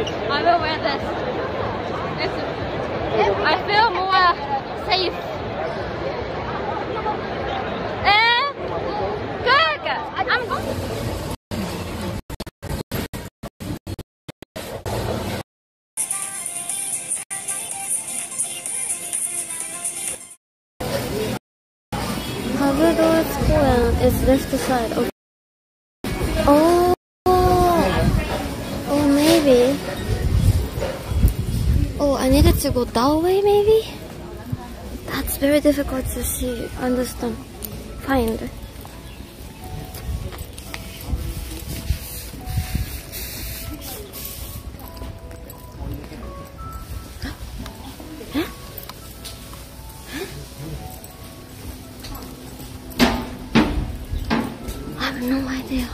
I will wear this. I feel more safe. Good. I'm going. Hagudo Square is left side. Okay. Oh, maybe. Oh, I needed to go that way, maybe? That's very difficult to see, understand, find. I have no idea.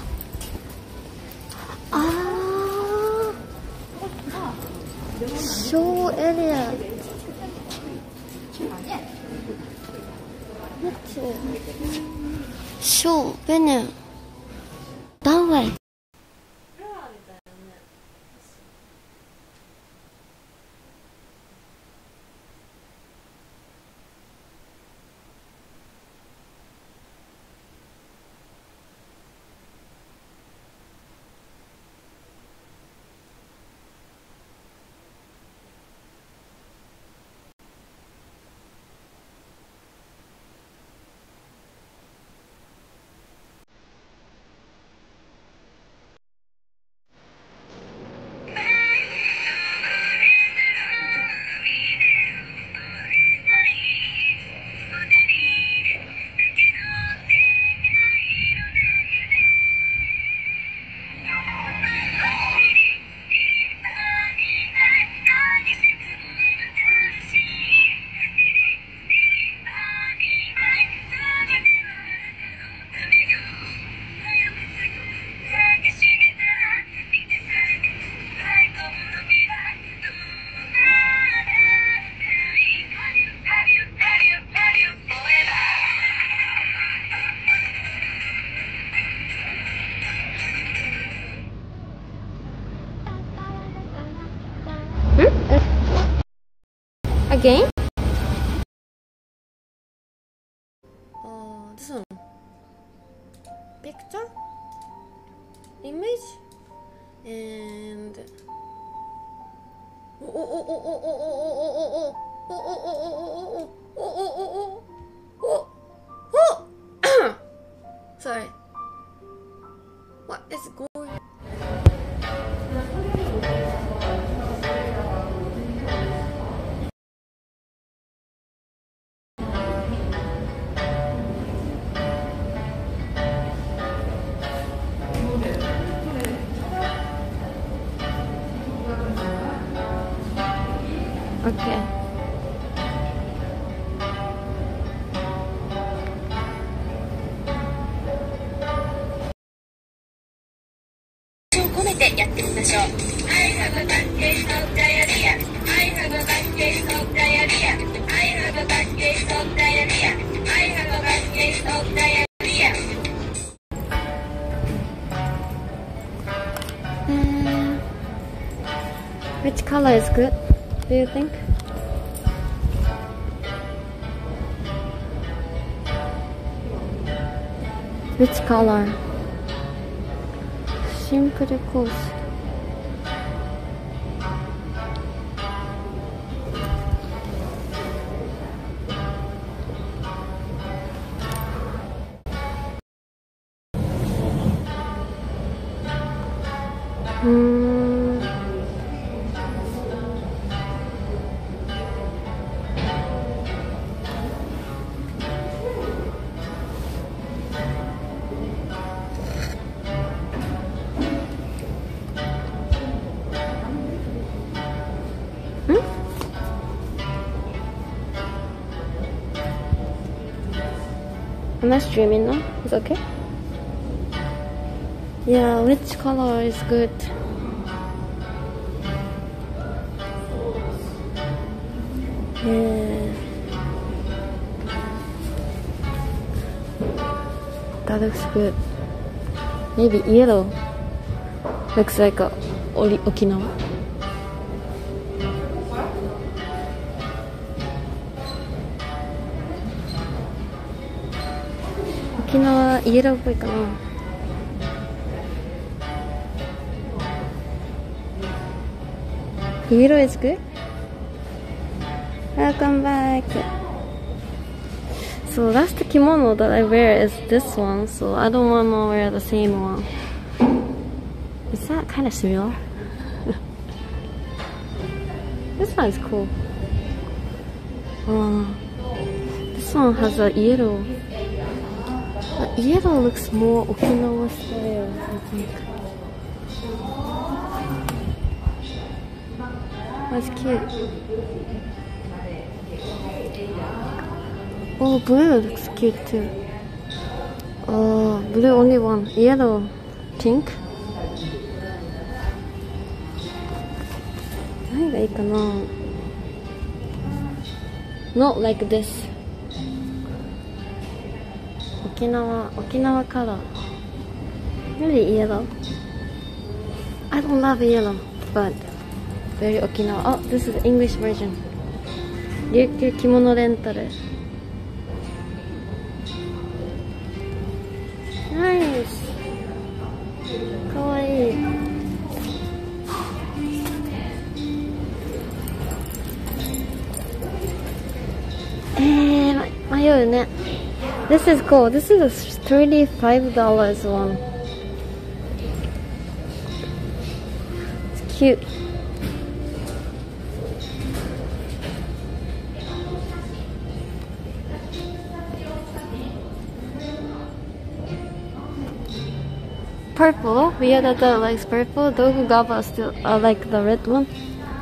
Show area. Show venue. That way. Again? This one. Picture? Image? And sorry. What is going? Okay. I have a bad case of diarrhea. I have a bad case of diarrhea. I have a bad case of diarrhea. I have a bad case of diarrhea. Which color is good, do you think? Which color? Simple course. Am I streaming now? It's okay? Yeah, which color is good? Yeah. That looks good. Maybe yellow. Looks like a Okinawa. 沖縄イエローっぽいかな。Yellow is good. Welcome back. So that's the kimono that I wear is this one, so I don't want to wear the same one. Is that kind of similar? This one is cool. This one has a yellow. The yellow looks more Okinawa style, I think. That's cute. Oh, blue looks cute too. Blue only one. Yellow, pink. 何がいいかな? Not like this. 沖縄color. Really yellow. I don't love yellow, but very Okinawa. Oh, this is the English version. 琉球着物レンタル。ナイス。かわいい。迷うね。This is cool. This is a $35 one. It's cute. Purple. Miyadata likes purple. Dokugaba still like the red one.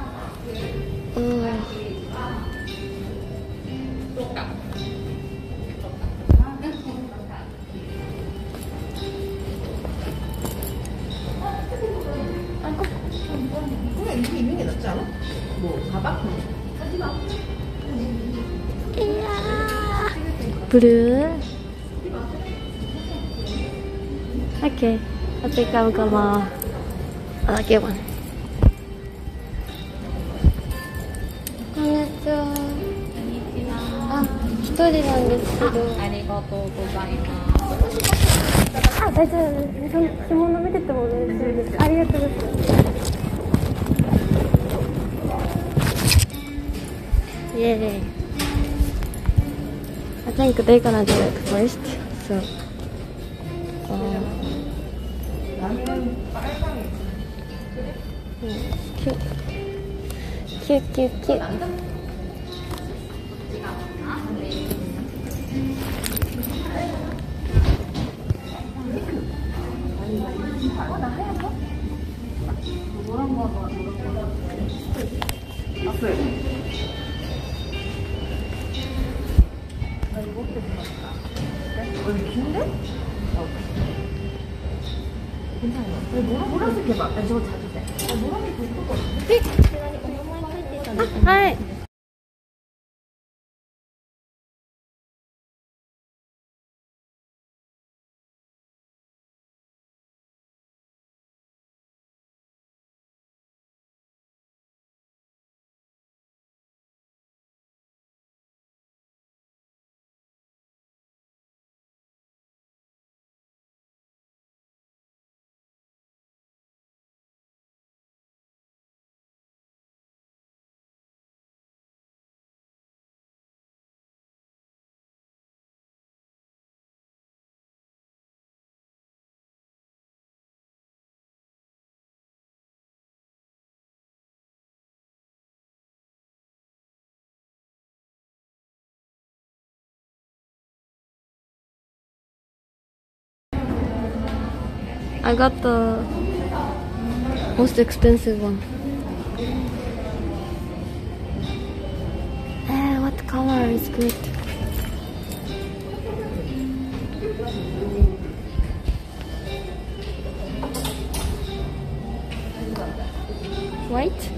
Blue. Okay, I think I'm gonna get one. こんにちは。一人なんですけど。ありがとうございます。大丈夫です。着物見てても大丈夫です。ありがとうございます。Yay. I think they're gonna do it first, so. Cute. Cute, cute, cute. 보라색 해봐. 저거 자주 돼. 노란색 볼 거거든. はい。I got the most expensive one. What color is good? White?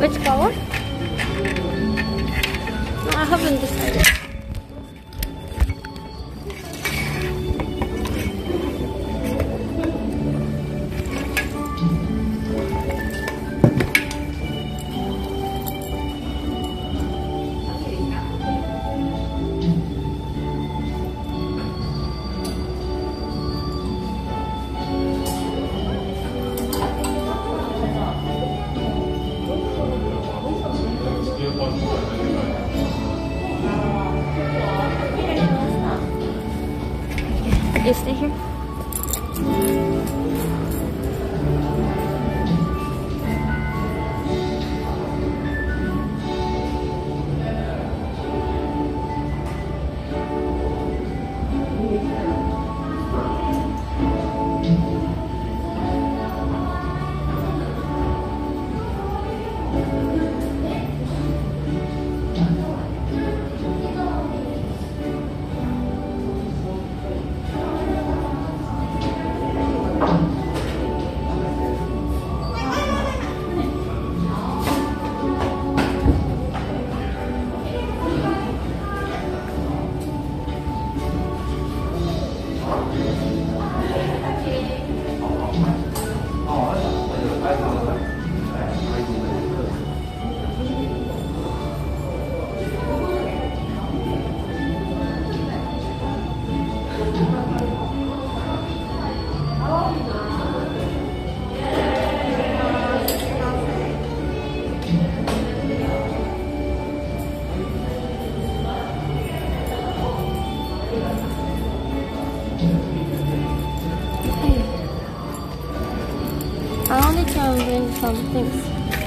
Which color? No, I haven't decided. You stay here? I only can bring some things.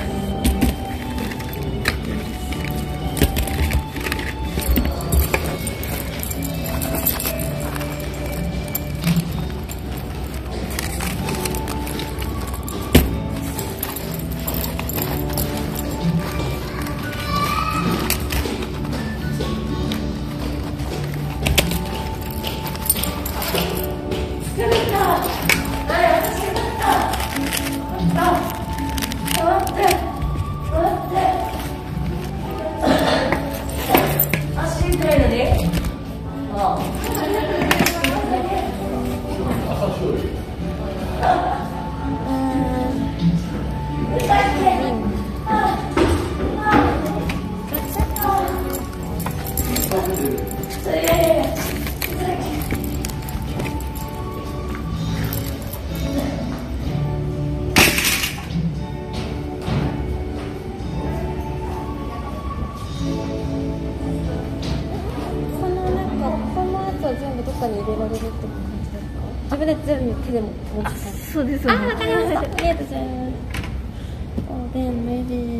そうですよね。あ、わかりました。ありがとうございます。Oh, then maybe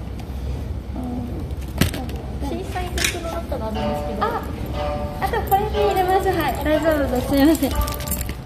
小さい袋だったらあるんですけど。 あとこれで入れます。はい、大丈夫です。すみません。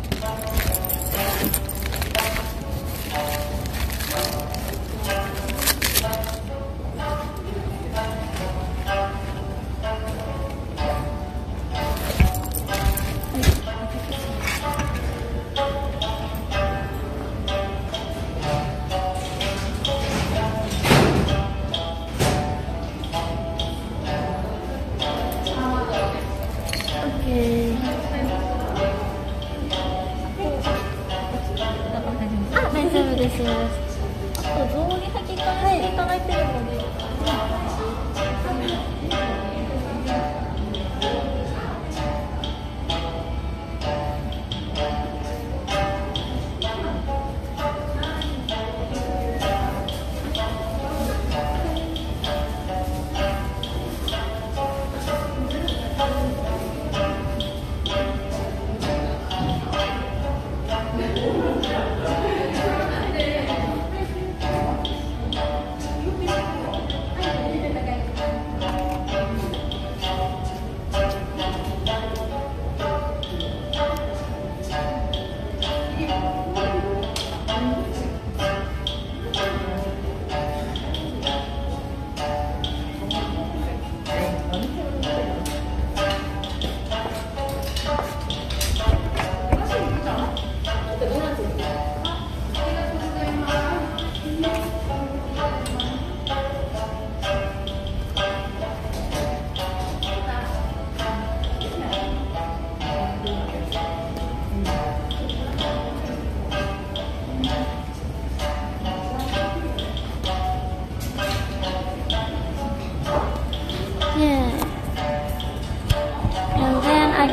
大丈夫です。 あと雑煮先からしていただいてるので。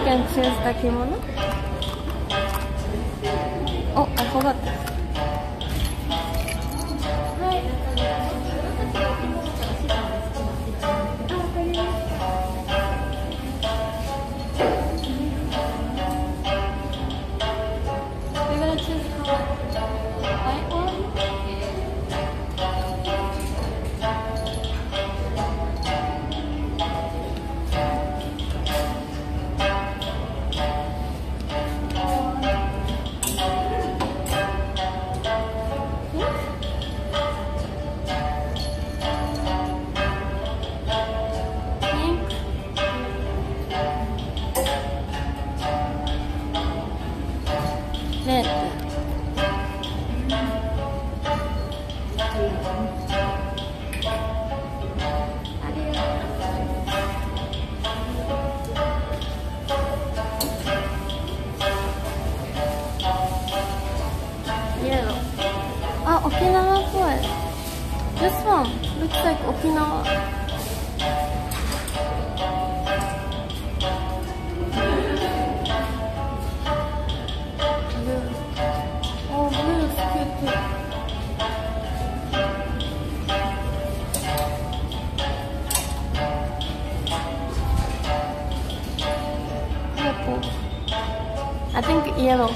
can choose the kimono. Oh, I forgot this. We're gonna choose white one. Pink. Red. Yellow. Ah, Okinawa foot. This one looks like Okinawa. Blue. Oh, blue is cute too. Purple. I think yellow.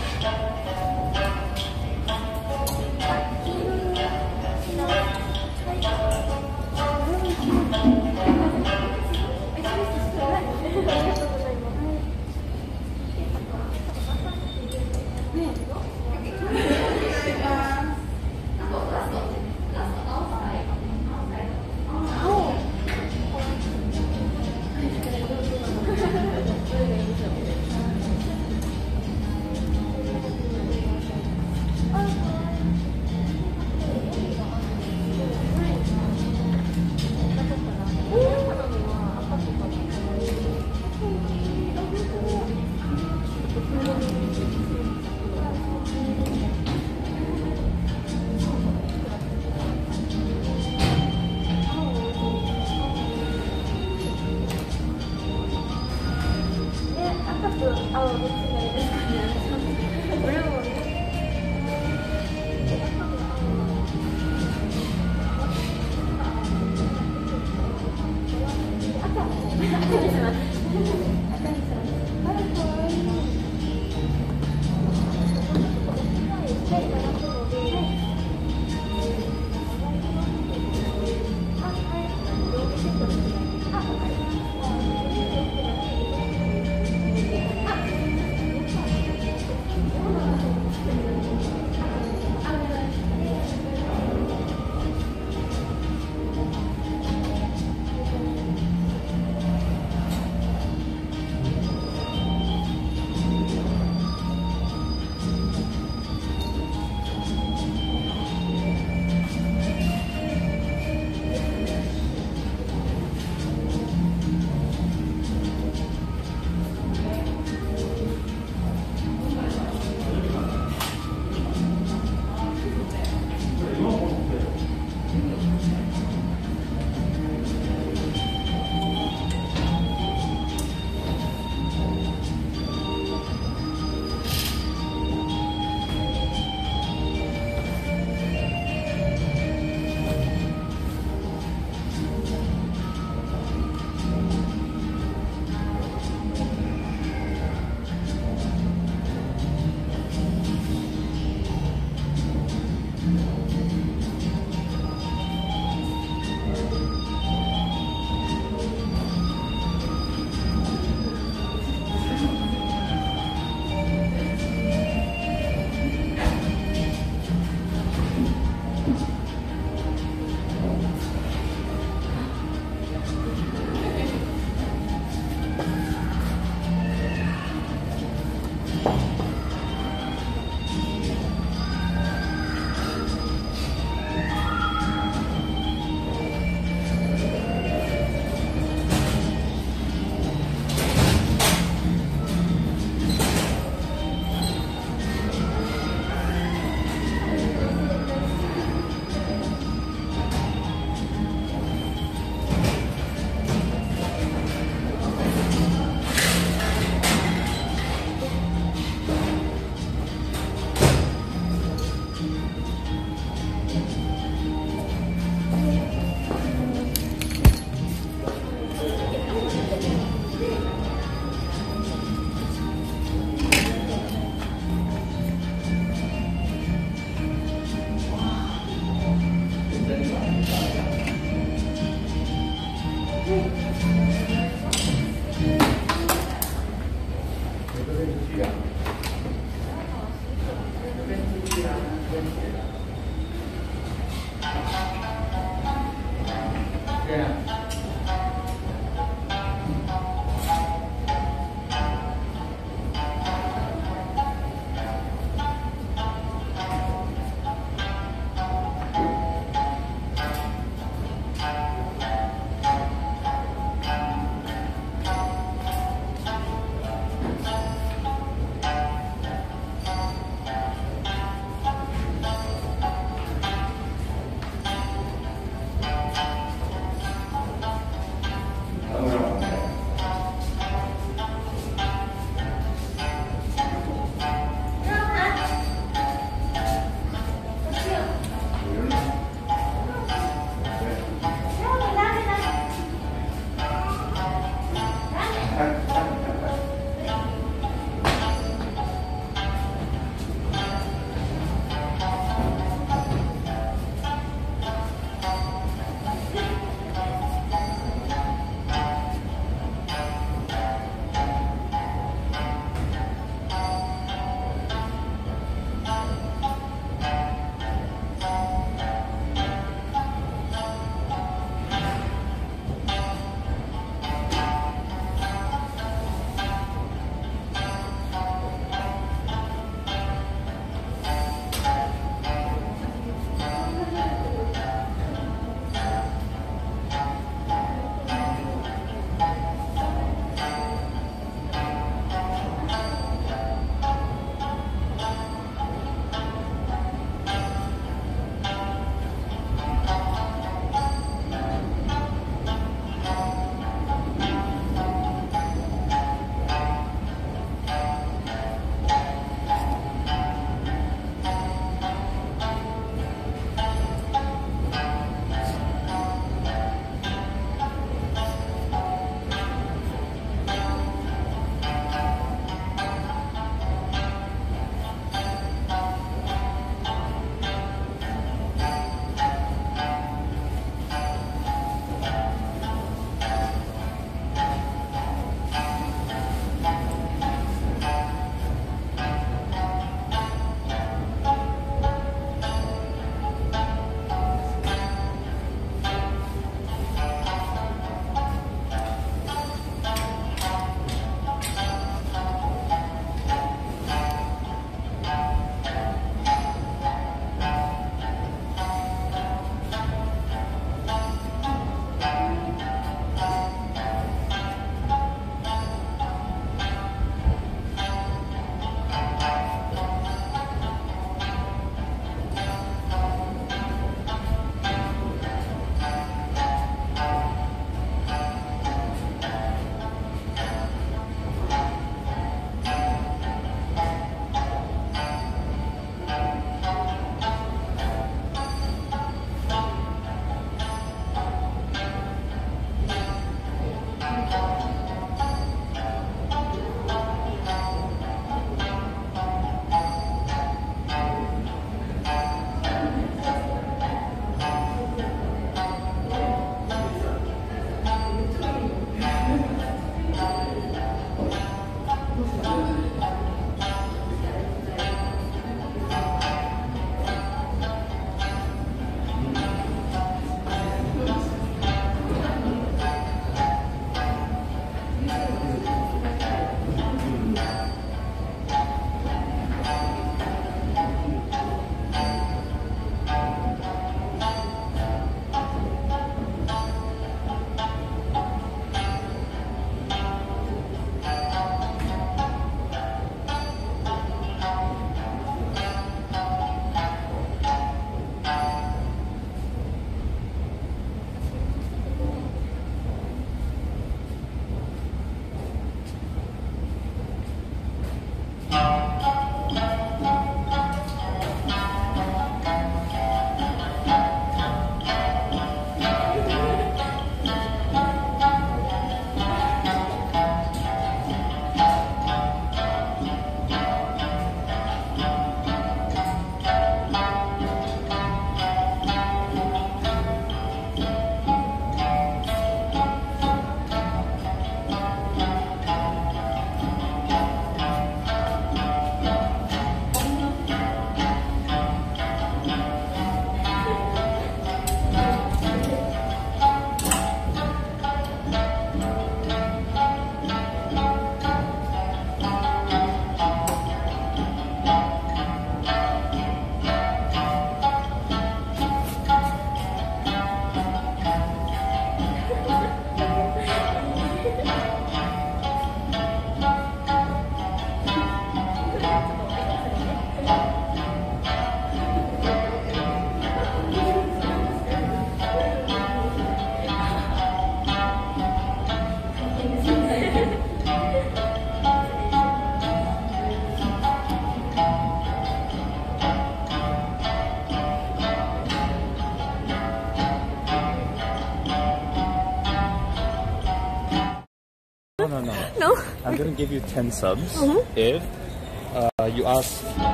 no. No? I'm gonna give you 10 subs Mhm. if you ask.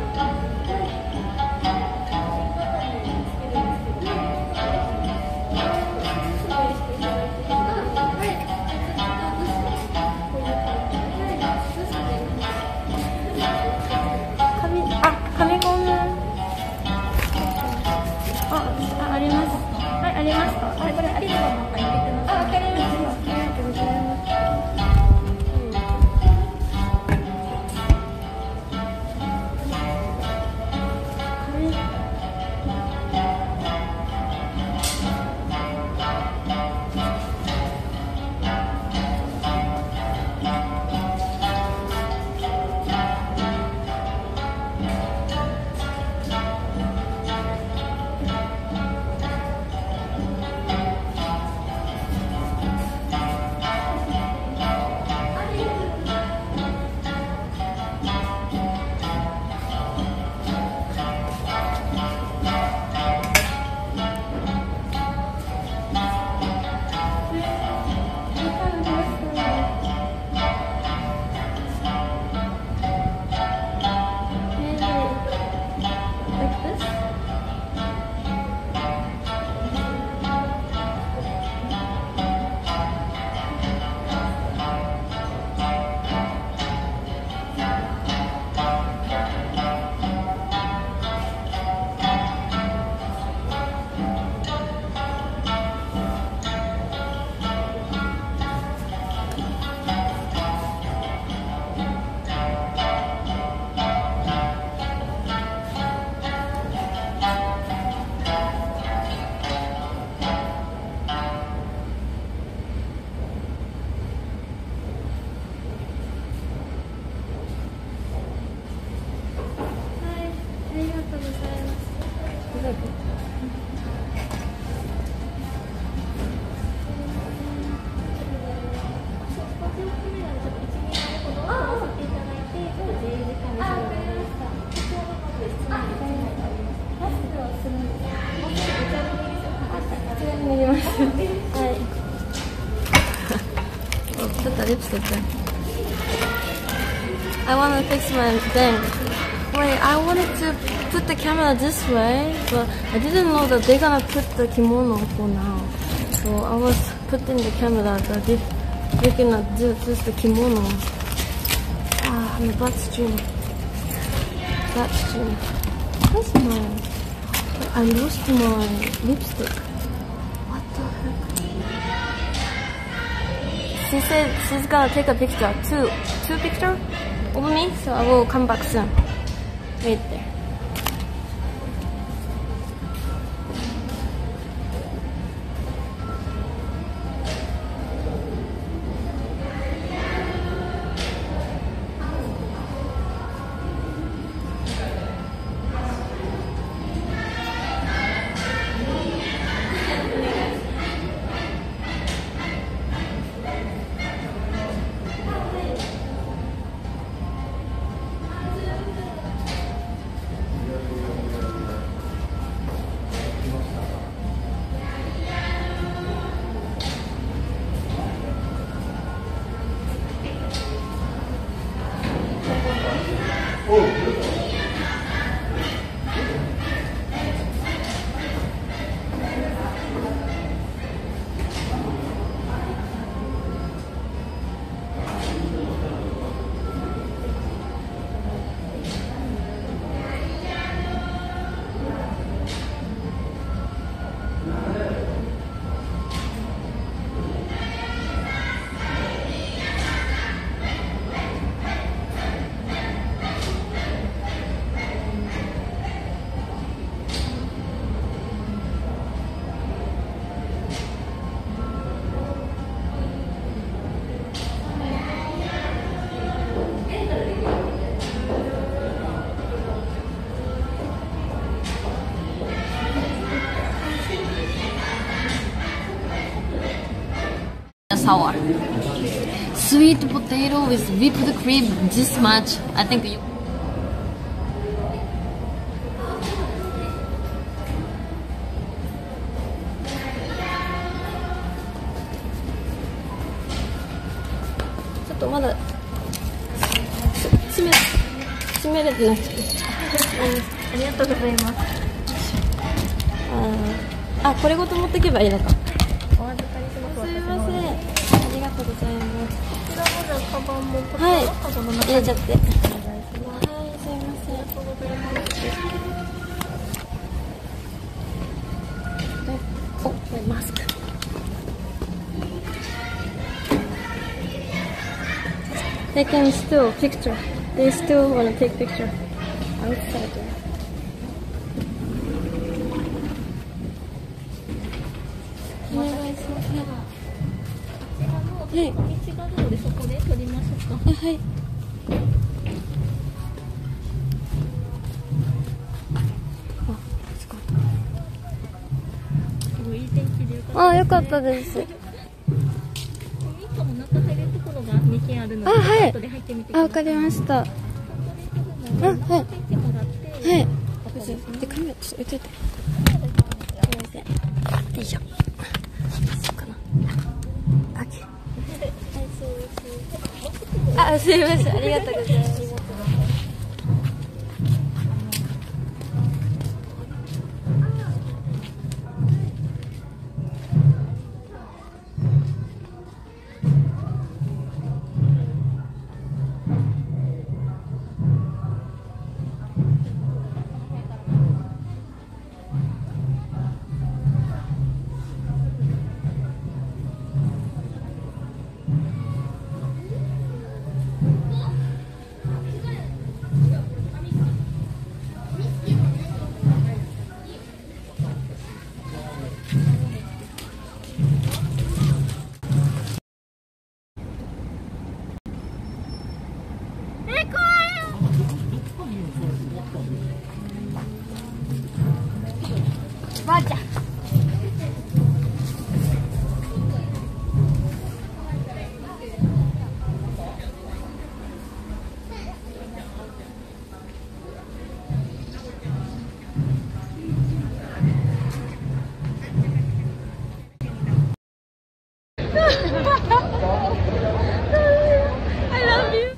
Put the lipstick there. I want to fix my thing. Wait, I wanted to put the camera this way, but I didn't know that they're gonna put the kimono for now. So I was putting the camera that they're gonna do just the kimono. Ah, my butt stream. Butt stream. Where's my... I lost my lipstick. What the heck? She said she's gonna take a picture. Two pictures of me, so I will come back soon. Wait there. Sour. Sweet potato with whipped cream, this much. I think you... まだ閉めれてなくて。 ありがとうございます。 あ、これごと持ってけばいいのか。 お預かりします。 すいません。ありがとうございます。 こちらもじゃあカバンもこちらはいのカゴの中に入れちゃって。 お願いします。 はい、すいません。 ありがとうございます。 お、これマスク。They can still picture. They still wanna take picture outside there. お願いします。はい。 道があるのでそこで撮りましょうか。 はい。 すごいいい天気でよかった。 あ、よかったです。 ミカも中入れるところが2軒あるので、 あ、はい後で入ってみてくあ、 ださい。 わかりました。はい。 はい。もらって、 はい。 後ですね。 で、カメラちょっと置いといて。すいません。よいしょ。そうかな。あ、あ、すいません。ありがとうございます。ばあちゃん。I love you.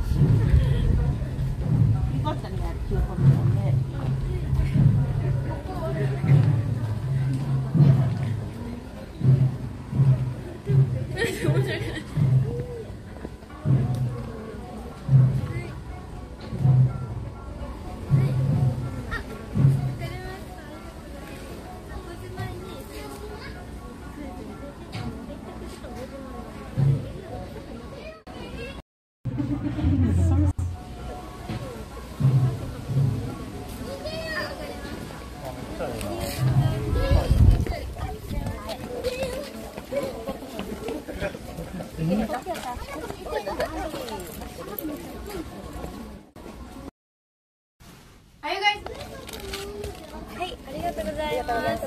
はい、ありがとうございます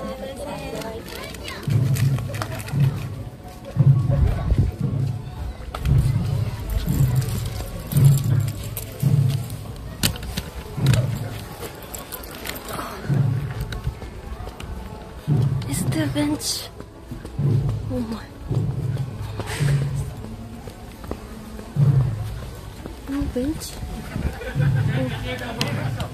。Is there a bench? Oh my. No bench? Oh.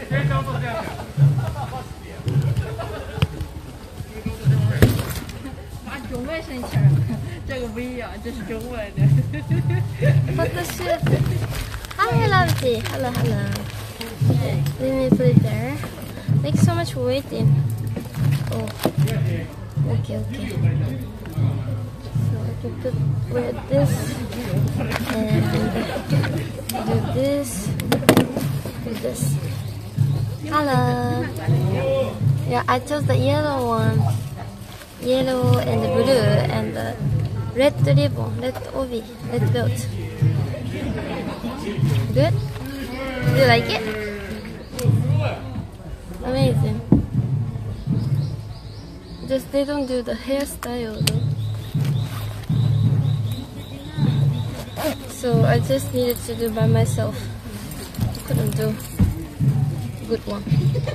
中外生词儿，这个不一样，这是中文的。 Photoshoot. Hi, Lovely. Hello, hello. Let me put it there. Thanks so much for waiting. Oh, okay, okay. So I can wear this and do this, do this. Hello. Yeah, I chose the yellow one. Yellow and blue and red ribbon, red obi, red belt. Good? Do you like it? Amazing. Just they don't do the hairstyle though. So I just needed to do by myself. Couldn't do good one.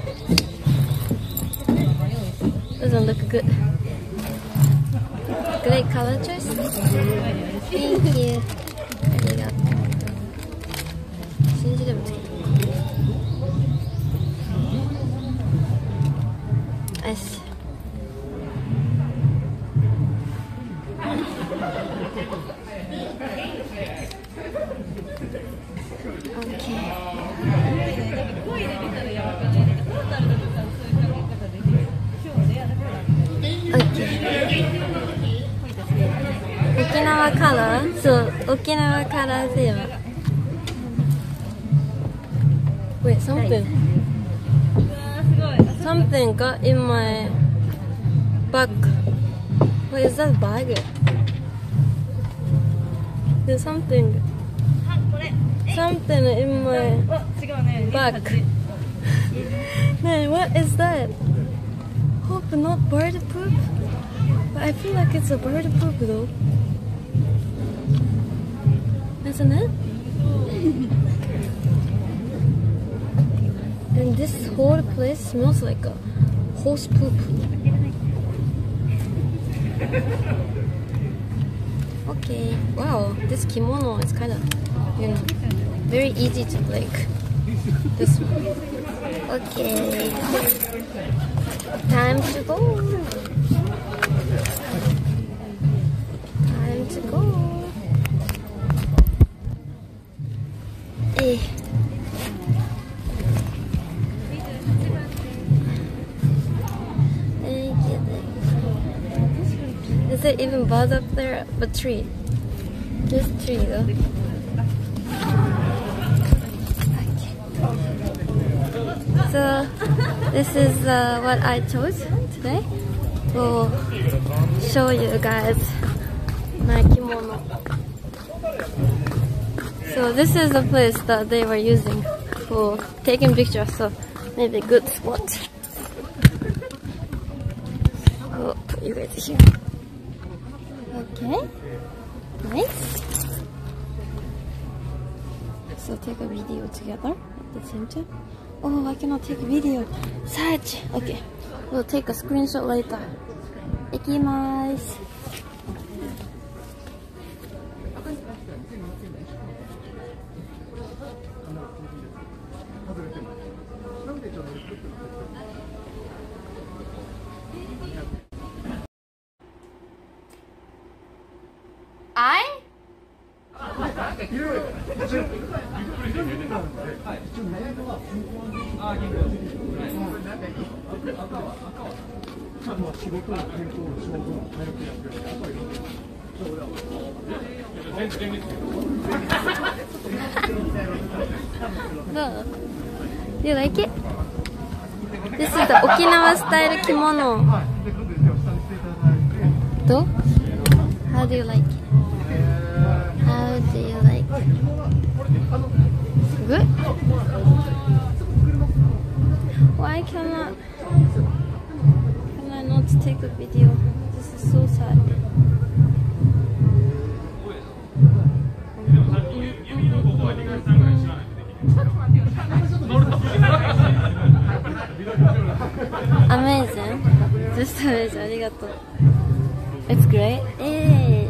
Doesn't look good. Great color choice. Thank you. 真珠でもつけた。よし。沖縄カラー、そう、沖縄カラーテーマ。Wait, something got in my bag. What is that bag? There's something in my bag. Man, what is that? Hope not bird poop. But I feel like it's a bird poop though. Isn't it? And this whole place smells like a horse poop. Okay. Wow, this kimono is kind of, you know, very easy to like. This one. Okay. Time to go. Time to go. Hey. Is it even birds up there? A tree. This tree though. So this is what I chose today. We'll show you guys my kimono. So this is the place that they were using for taking pictures, so maybe a good spot. I'll put you guys here. Okay, nice. So take a video together at the same time. Oh, I cannot take a video. Such. Okay, we'll take a screenshot later. Ikimasu. I? No. Do you like it? This is the Okinawa style kimono. Do? How do you like it? How do you like it? Good? Why can I not take a video? This is so sad. Amazing. Just amazing. ありがとう. It's great. Hey.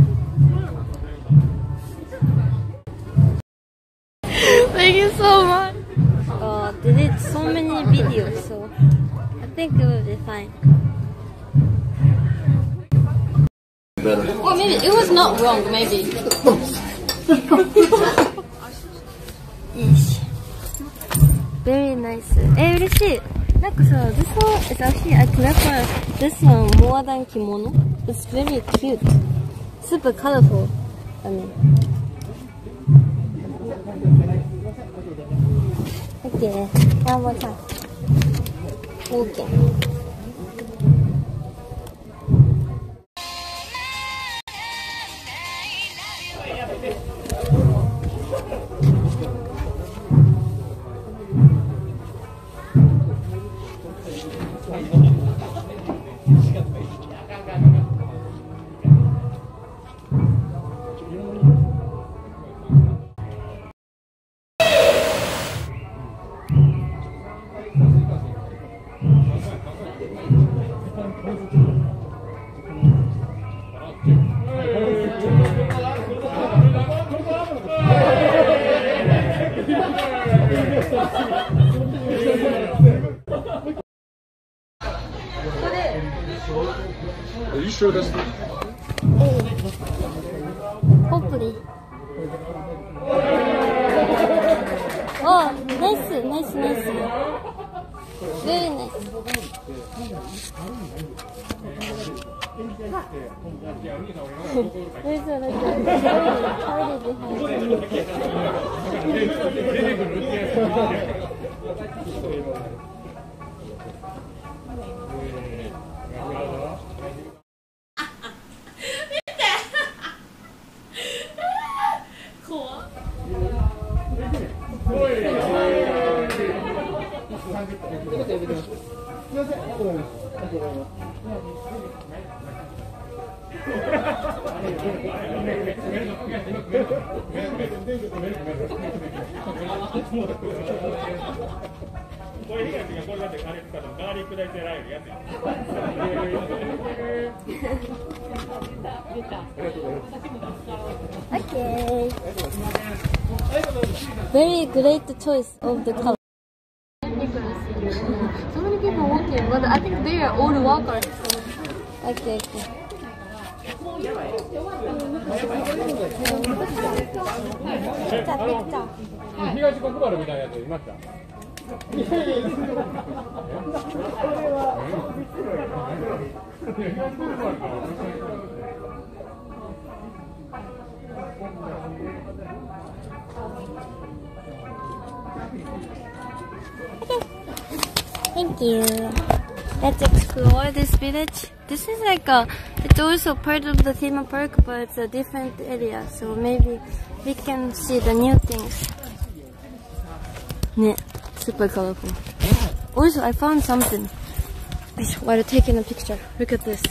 Thank you so much. Did so many videos, so I think it will be fine. Or maybe it was not wrong. Maybe. Yes. Very nice. 嬉しい。なんかさ、this one is actually I prefer this one more than kimono. It's very cute, super colorful. I mean. Okay, one more time. Okay. Are you sure that's Hopefully. Oh, nice, nice, nice. Very nice. There's a like a party behind. これ以外のこれだってガーリックだとガーリック大生ライブやってる。 Okay. Very great choice of the color. So many people walking, but I think they are all walkers. Okay, okay. Picture. 東国原みたいなやついました。 Thank you. Let's explore this village. This is like it's also part of the theme park, but it's a different area. So maybe we can see the new things. Yeah, super colorful. Also, I found something while taking a picture. Look at this.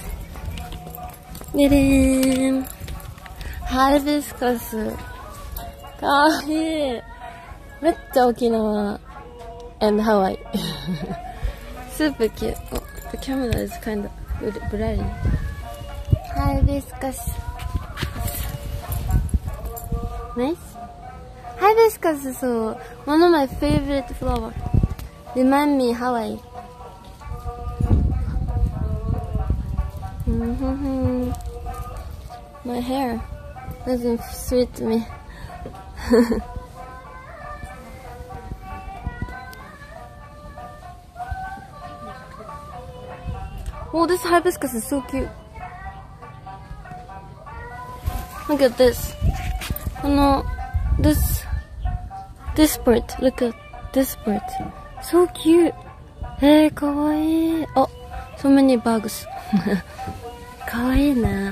Hibiscus. かわいい。めっちゃ沖縄 and Hawaii. Super cute. Oh, the camera is kind of blurry. Hibiscus. Nice. Hibiscus is one of my favorite flowers. Remind me Hawaii. My hair doesn't suit me. Oh, this hibiscus is so cute. Look at this. This bird. Look at this bird. So cute. Hey, kawaii. Oh, so many bugs. Kawaii na.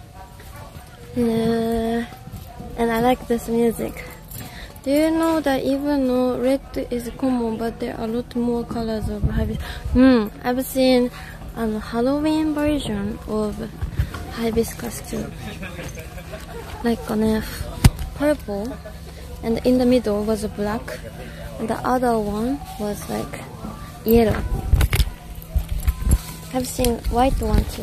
And I like this music. Do you know that even though red is common, but there are a lot more colors of hibiscus? I've seen a Halloween version of hibiscus too. Like purple, and in the middle was black, and the other one was like yellow. I've seen white one too.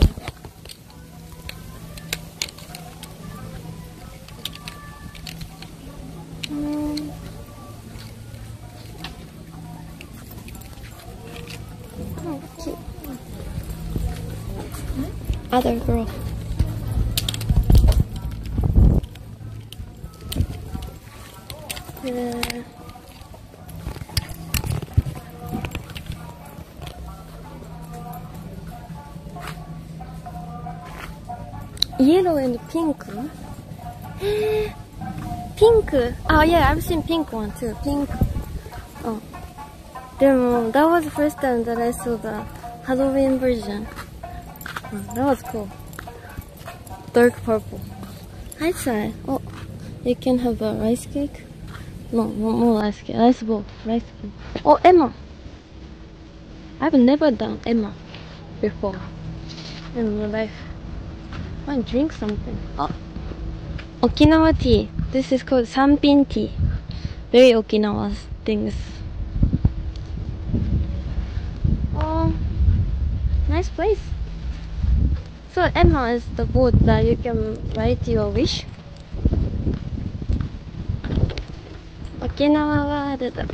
Oh, cute. Other girl. Yellow and pink. Pink. Oh yeah, I've seen pink one too. Pink. Oh, that was the first time that I saw the Halloween version. Oh, that was cool. Dark purple. Hi, Sai. Oh, you can have a rice cake. No, more rice cake. Rice bowl. Rice bowl. Oh, Emma. I've never done Emma before in my life. I want to drink something. Oh, Okinawa tea. This is called Sanpin tea. Very Okinawa things. Oh, nice place. So Emma is the boat that you can write your wish. Okinawa World.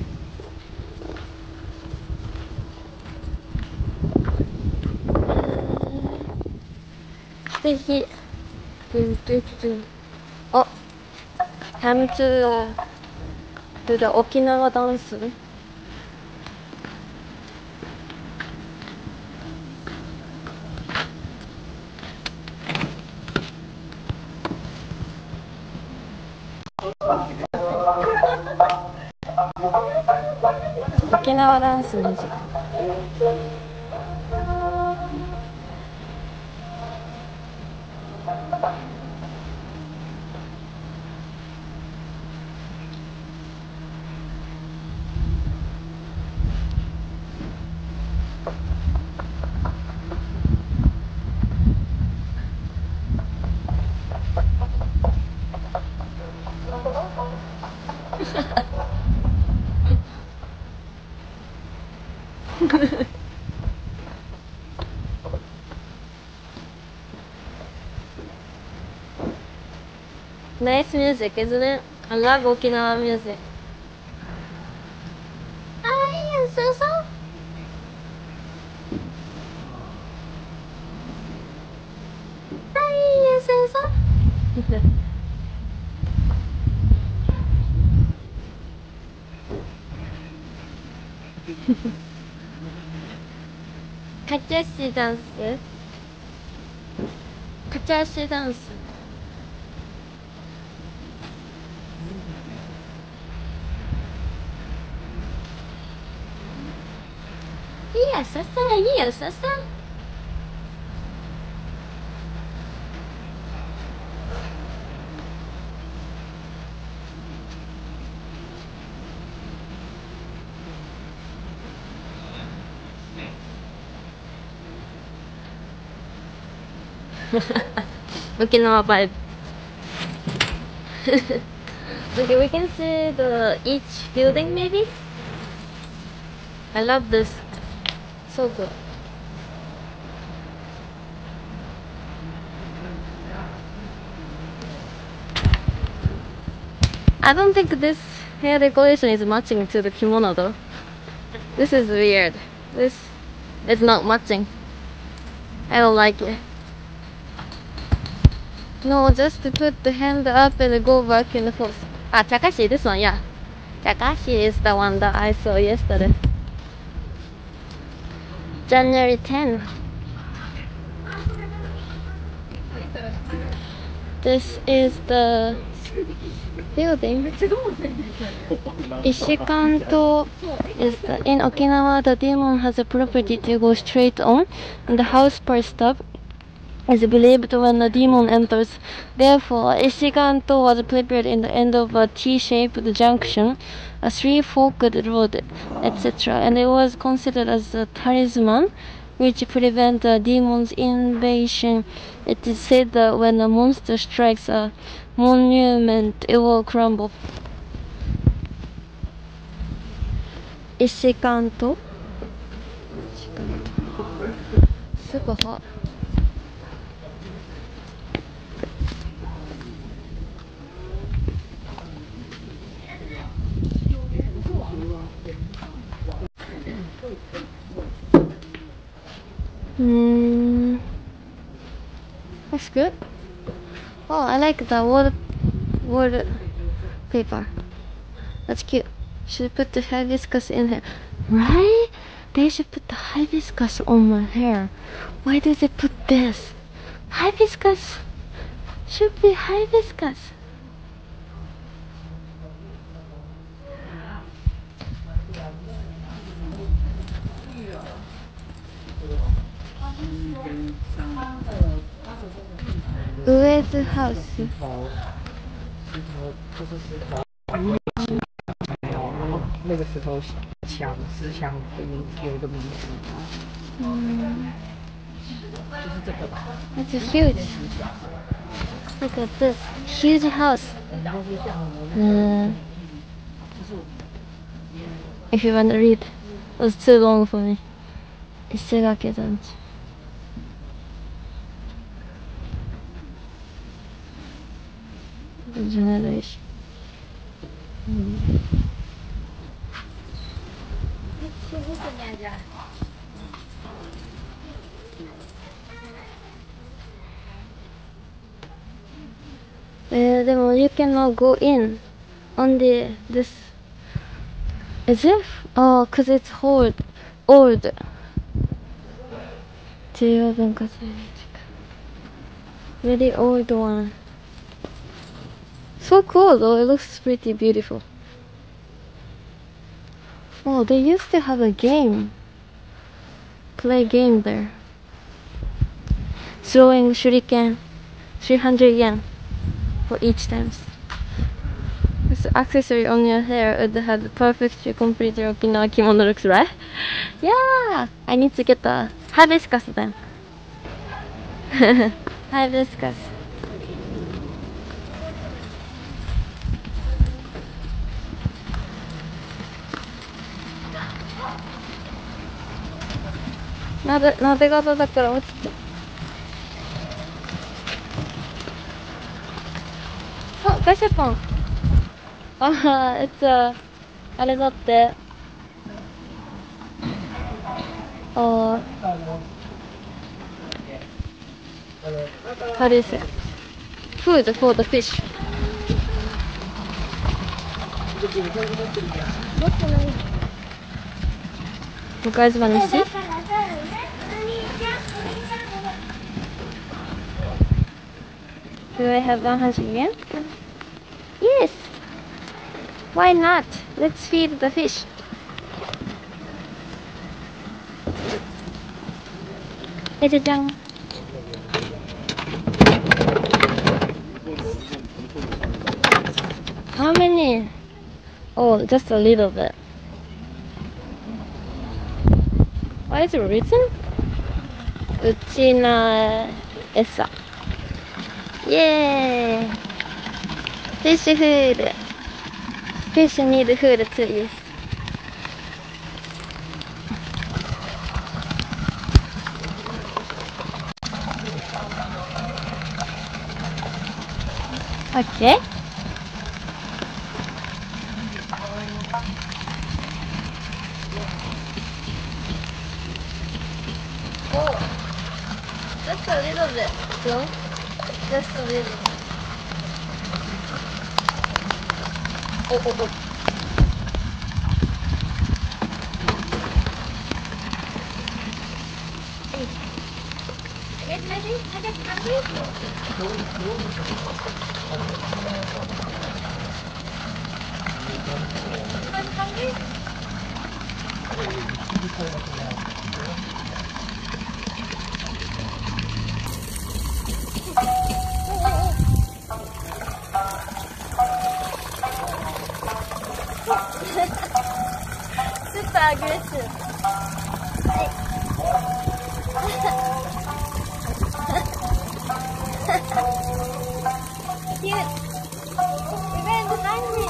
ぜひあ、come to the 沖縄ダンス。沖縄ダンスの時間。Nice music, isn't it? I love Okinawa music. Hi, Susan. Hi, Susan. 카차시 댄스. 카차시 댄스. 이었었어. Okinawa vibe. Okay, we can see each building maybe. I love this. So good. I don't think this hair decoration is matching to the kimono though. This is weird. This is not matching. I don't like it. No, just to put the hand up and go back and forth. Ah, Takashi, this one, yeah. Takashi is the one that I saw yesterday. January 10. This is the building. Ishikanto is in Okinawa. The demon has a property to go straight on, and the house per stop is believed when the demon enters. Therefore, Ishikanto was prepared in the end of a T-shaped junction, a three-forked road, etc., and it was considered as a talisman which prevents the demon's invasion. It is said that when a monster strikes a monument, it will crumble. Ishikanto. Super hot. That's good. Oh, I like the wallpaper. That's cute. Should put the hibiscus in here. Right? They should put the hibiscus on my hair. Why do they put this? Hibiscus should be hibiscus. Ue's house. 就是石头，没有，然后那个石头墙石墙有一个名字，就是这个吧。 It's huge. Look at this huge house. If you want to read, it was too long for me. Ishigake Danchi. The generation. でも you cannot go in on this. Is it? Oh, cause it's old. JR 文化祭に近い Very old one. So cool though. It looks pretty beautiful. Oh, they used to have a game. Play game there. Throwing shuriken. 300 yen for each times. This accessory on your hair would have the perfect to complete your Okinawa kimono looks, right? Yeah! I need to get the hibiscus then. Hibiscus. Naで型だから落ちて。あ、ガシャポン。ああ、あれだって。ああ。How do you say? Food for the fish. You guys wanna see? Do I have 100 yen? Yes! Why not? Let's feed the fish. Jan. How many? Oh, just a little bit. What is it written? Uchina esa. Yay! Fish food. Fish need food too, yes. Okay. Oh, just a little bit. So, just a little. Oh. Get ready. I get hungry. I'm hungry. Super aggressive. Cute. You're right behind me.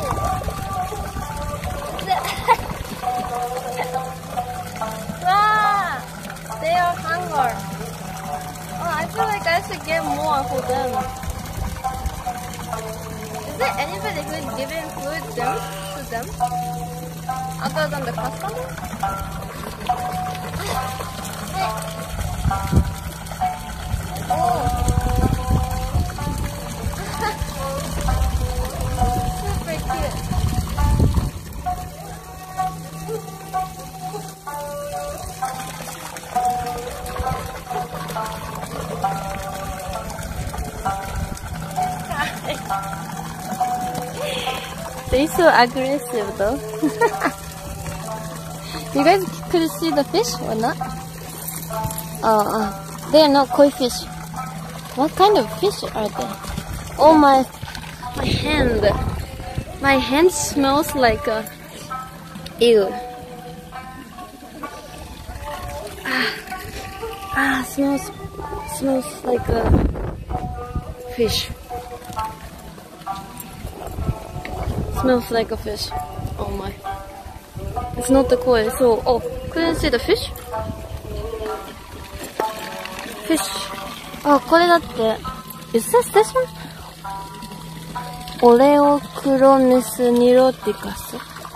Wow, they are hungry. Oh, I feel like I should get more for them. Is there anybody who's giving food to them? Other than the customer? Oh. Super cute. They're so aggressive though. You guys could see the fish or not? They are not koi fish. What kind of fish are they? Oh my hand. My hand smells like a ew. Smells like a fish. Smells like a fish. Oh my. It's not the koi, so couldn't see the fish? Fish. Oh, これだって。Is this one? Oleochromis niloticus.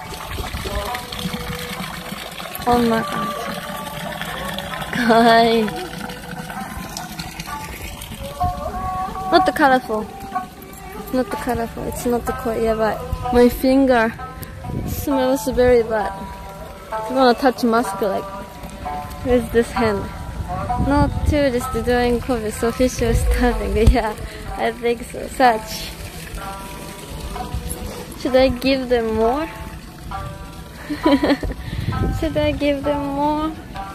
こんな感じ。かわいい。Not colorful. Not colorful. It's not quite yet, but my finger smells very bad. I wanna touch mask like with this hand. Not tourist doing COVID, so fish was starving. Yeah, I think so. Such. Should I give them more? Should I give them more?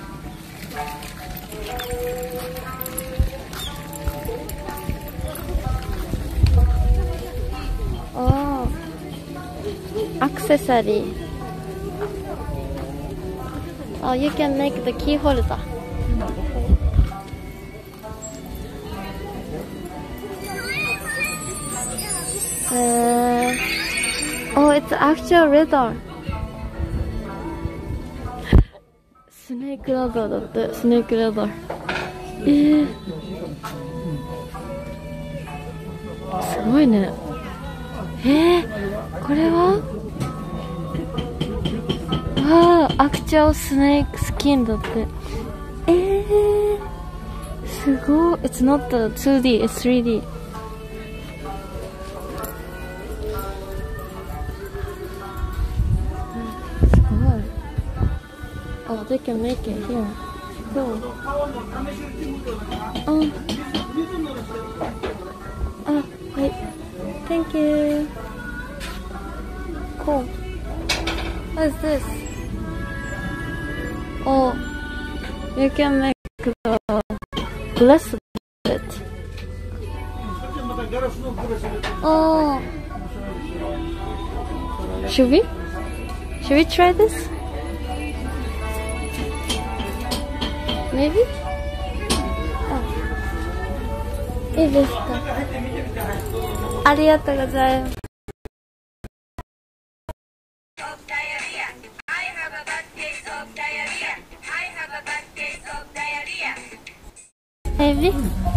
Oh, accessory. Oh, you can make the key holder. Oh, it's actual leather. Snake leather だって、スネークレザー。すごいね。これはアクチュアルスネークスキンだって。すごい。It's not the 2D, it's 3D. Oh, they can make it here. Cool. Wait. Thank you. Cool. What is this? Oh, you can make the bracelet. Oh. Should we try this? Maybe? Oh. いいですか？ありがとうございます。Maybe?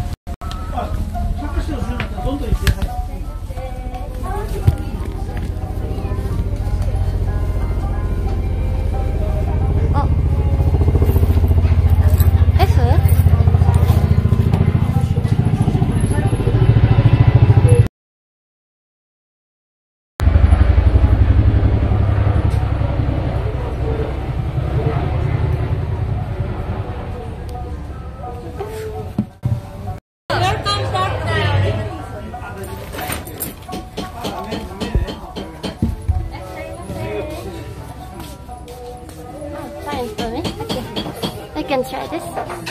I can try this.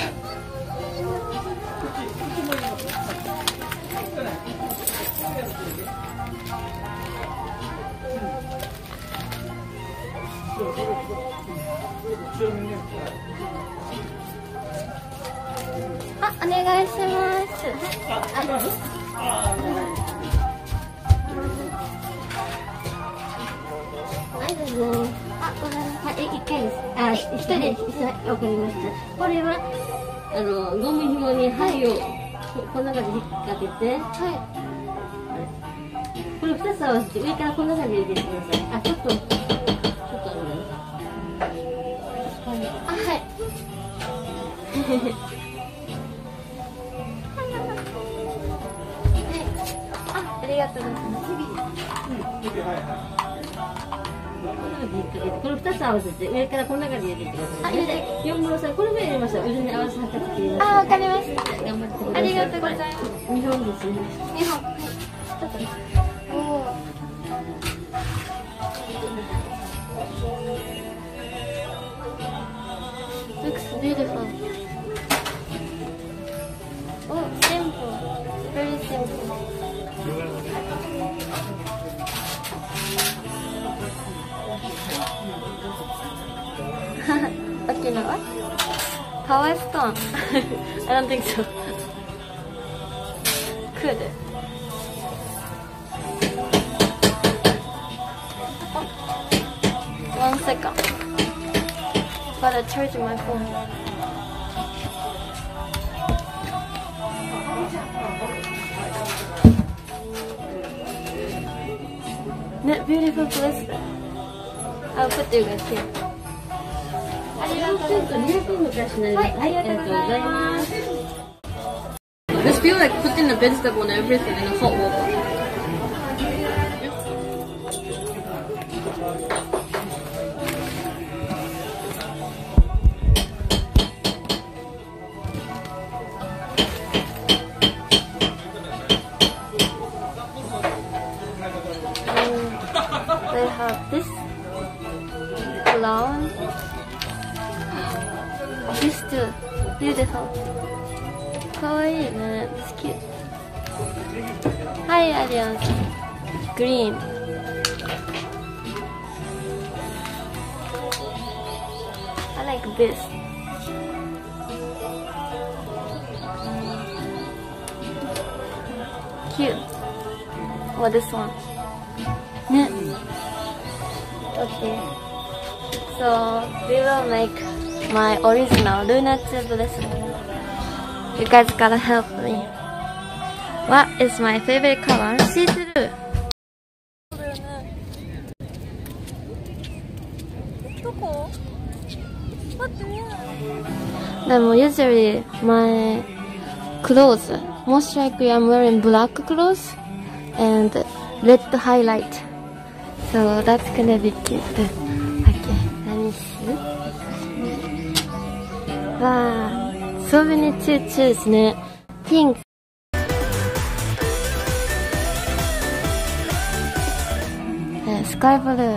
Ah, お願いします。はいどうぞ。あ、ごめんなさい。一回です。あ、一人でわかりました。これはゴム紐に針をこんな感じで引っ掛けて、はい。これ2つ合わせて上からこんな感じで入れてください。あ、ちょっとあはい。ありがとうございます。これ2つ合わせて上からこんな感じで入れてください。4分の3、これも入れました。腕に合わせ測ってください。あ、わかりました。頑張ってください。ありがとうございます。2本ですね。2本。はい。ちょっと。おお。Looks beautiful. Oh, simple. Very simple. Okinawa? Power stone? I don't think so. Could. Oh. 1 second. But I charge my phone. Beautiful place. I'll put you guys here. ありがとうございます。はい、ありがとうございます。This feels like putting a vegetable and everything in a hot water. They have this clown. This too. Beautiful. Kawaii, man. It's cute. Hi, Alliance. Green. I like this. Cute. Or this one. Okay. So we will make my original Luna 2 bracelet. You guys gotta help me. What is my favorite color? See-through. Usually my clothes, most likely I'm wearing black clothes and red highlight. So that's gonna be cute. Okay, let me see. Wow, so many to choose ね。Pink. Sky blue.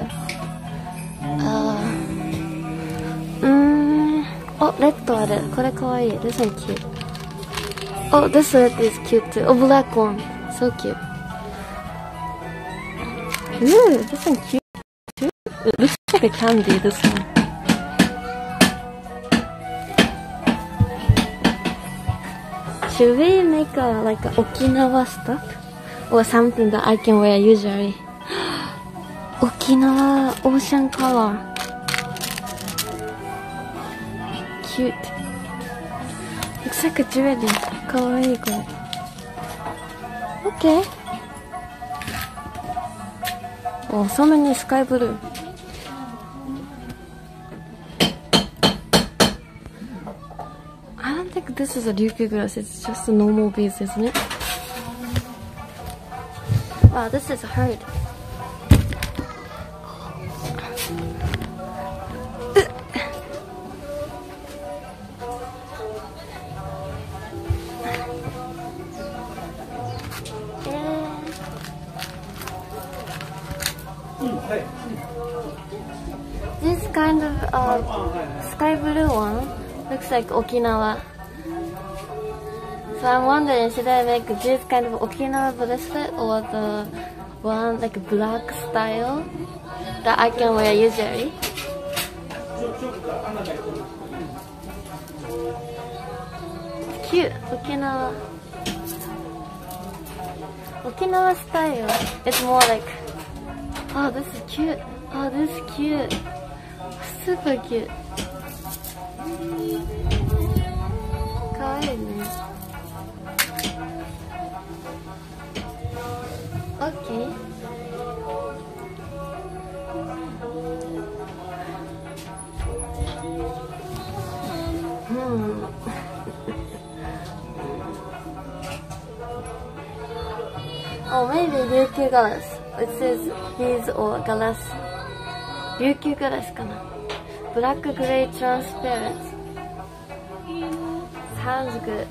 Oh, red ある。これかわいい。This one cute. Oh, this red is cute too. Oh, black one. So cute. Ooh, this one cute too. It looks like a candy, this one. Should we make like a Okinawa stuff? Or something that I can wear usually? Okinawa ocean color. Cute. Looks like a jewelry. Kawaii ko. Okay. Oh, so many sky blue. I don't think this is a Ryukyu glass. It's just a normal beads, isn't it? Wow, this is hard. This kind of sky blue one looks like Okinawa. So I'm wondering, should I make this kind of Okinawa bracelet or the one like black style that I can wear usually? Cute, Okinawa. Okinawa style. It's more like, oh, this is cute. Oh, this is cute. Super cute. Kawaii ne. Okay. Oh, maybe Ryukyu glass. It says beads or glass. Ryukyu glass かな。Black gray transparent. Sounds good.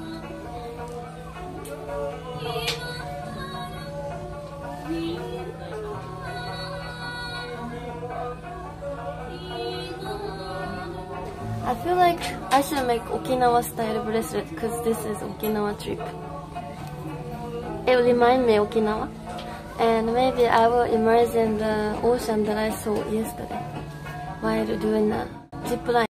I feel like I should make Okinawa style bracelet because this is Okinawa trip. It will remind me of Okinawa. And maybe I will immerse in the ocean that I saw yesterday while doing the zip line.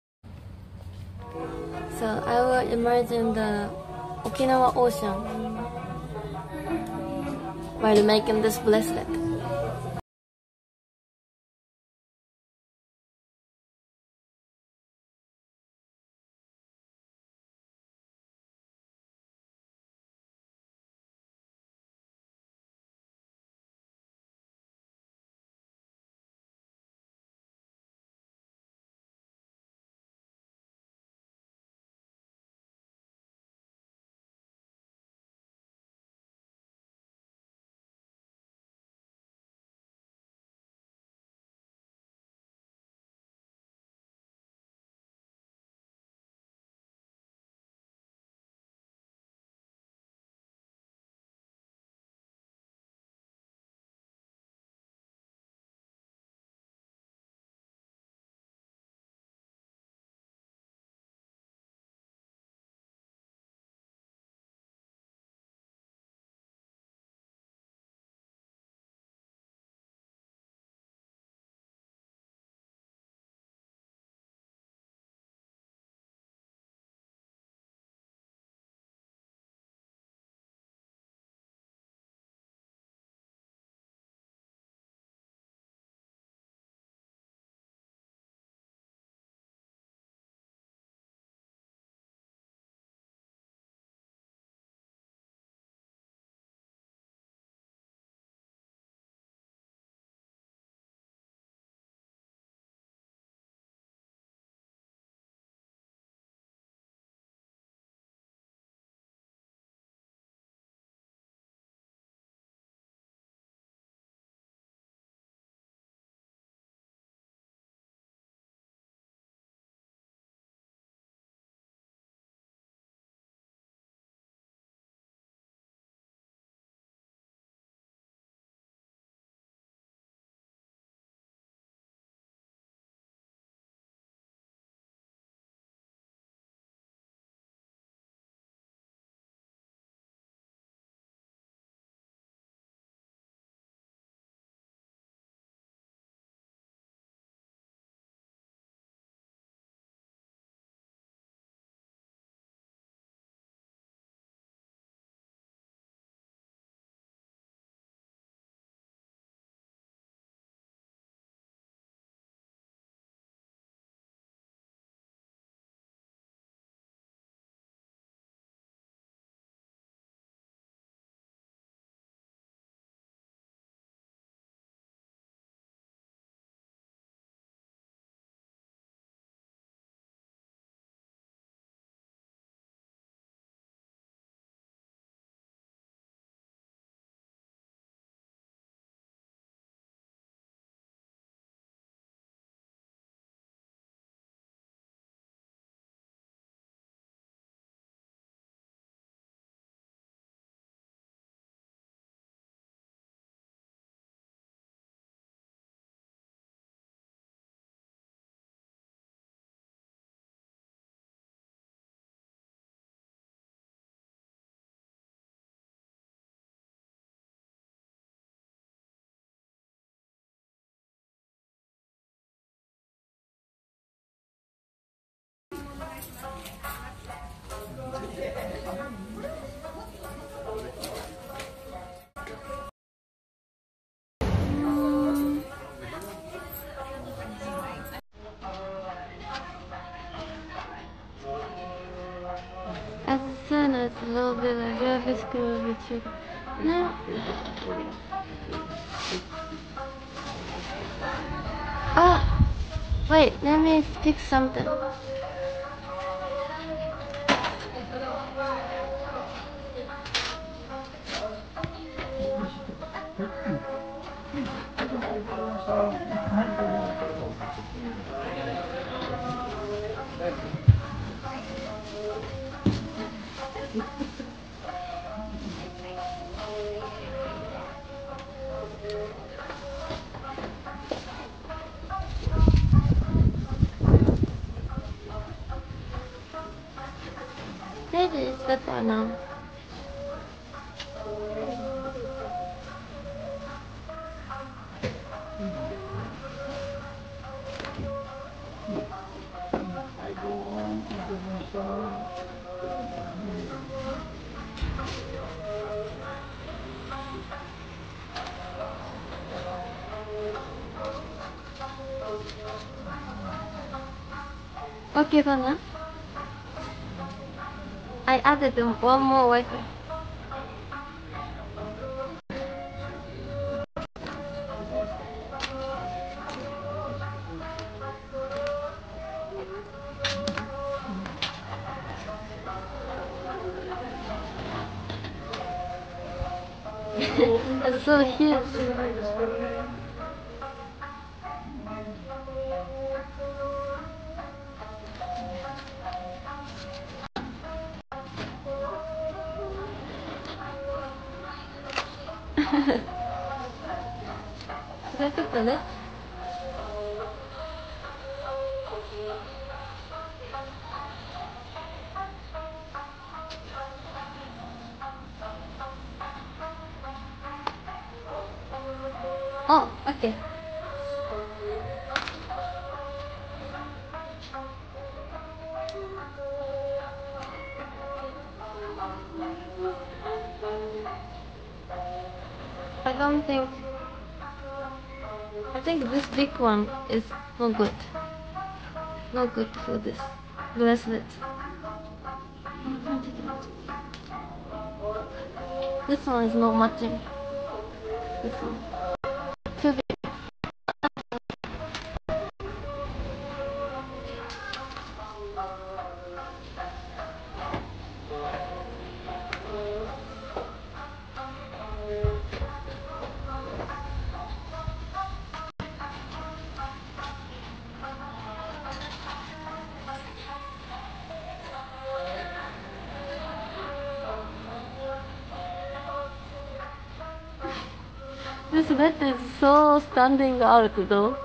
So I will immerse in the Okinawa ocean while making this bracelet. As soon as a little bit of service will be triggered. No. Ah! Wait, let me fix something. Maybe it's better now. Okay for now. I added one more Wi-Fi. It's so huge. That's it, isn't it? Oh, okay. I don't think. I think this big one is no good. No good for this bracelet. This one is not matching. This one. Too big. This bed is so standing out though.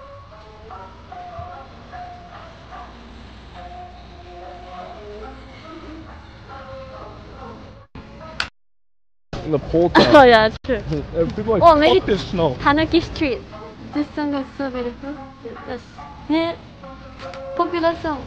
The pole Oh town. yeah, true. People are Oh, like, maybe fuck this snow. Hanaki Street. This song is so beautiful. Yes. Yeah. Popular song.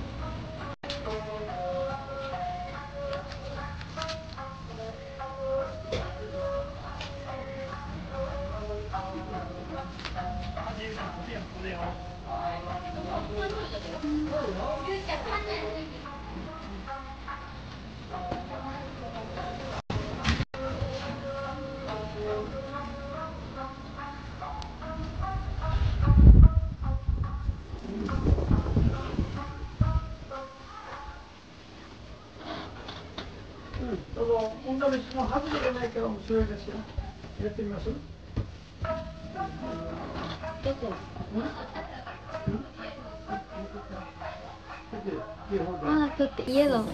Ah, put the yellow.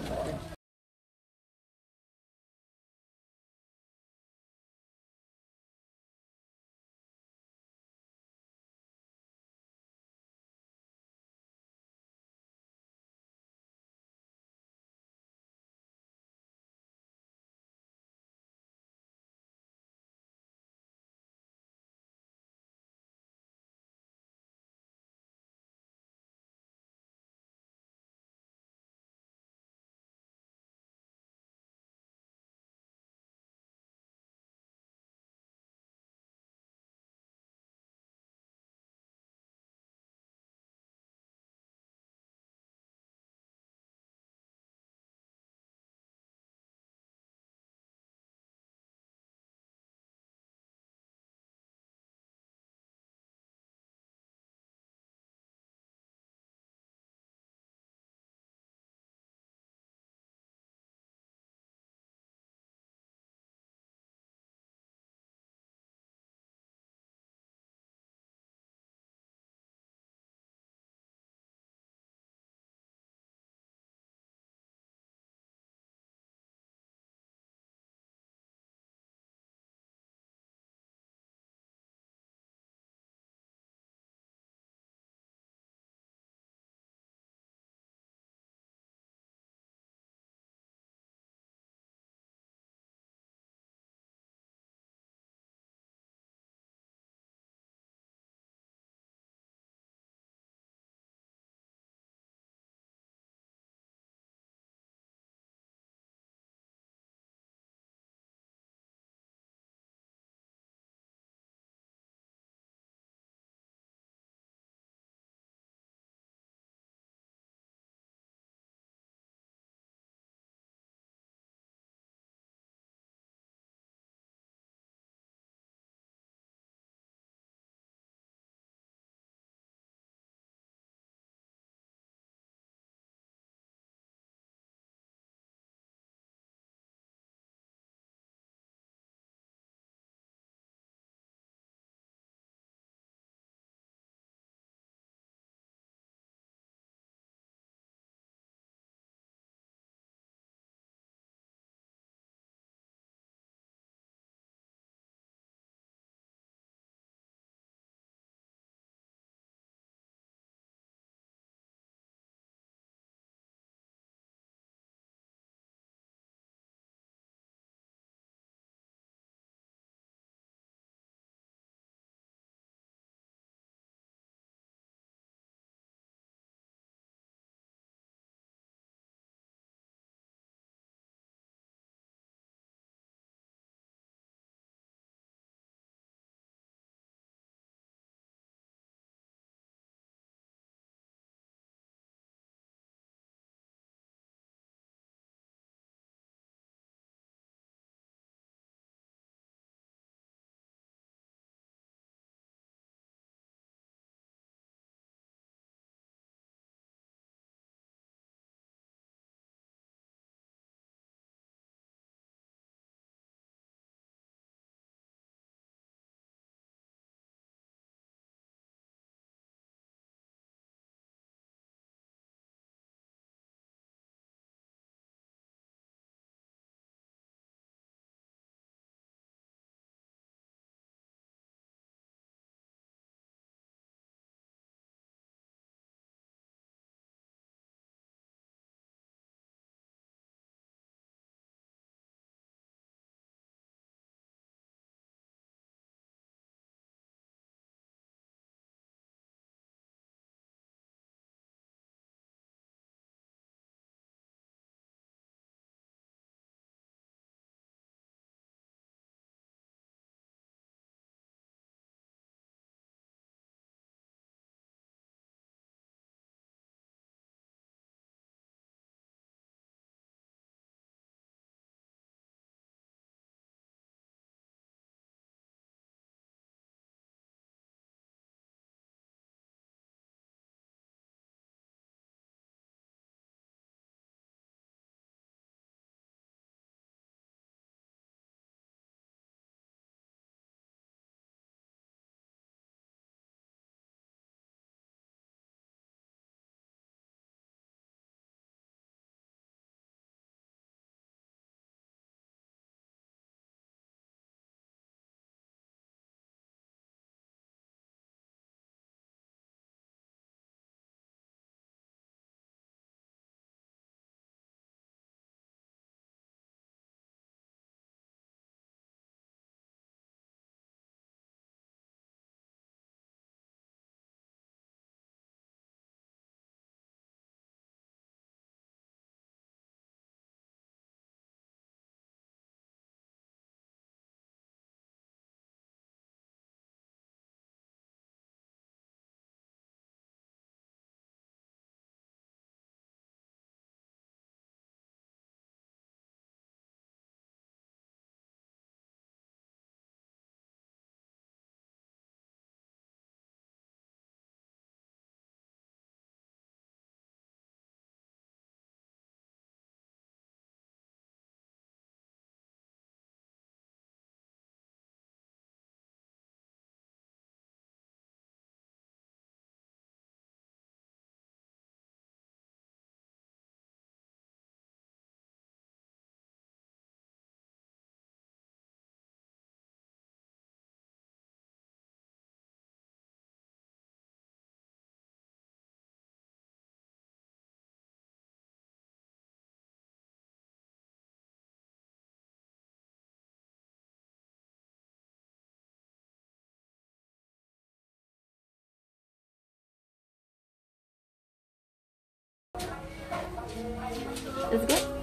It's good?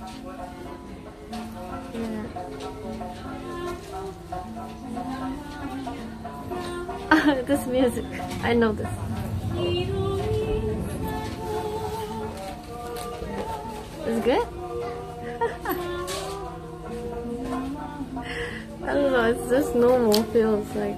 Yeah. This music, I know this. It's good? I don't know, it's just normal feels like.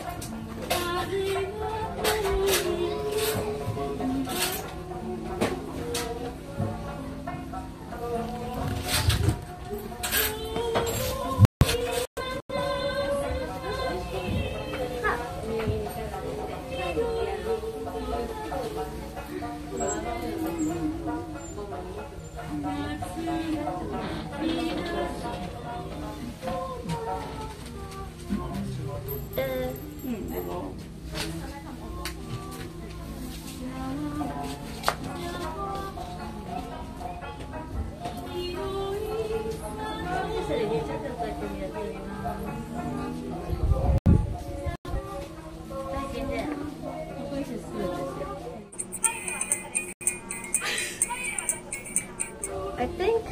I think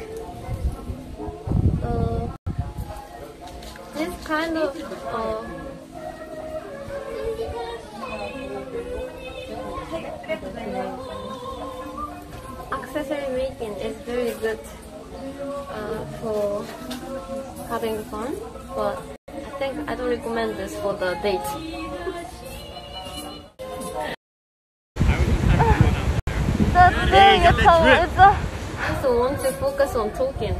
this kind of accessory making is very good for having fun, but I think I don't recommend this for the date. That's thing, it's I also want to focus on talking.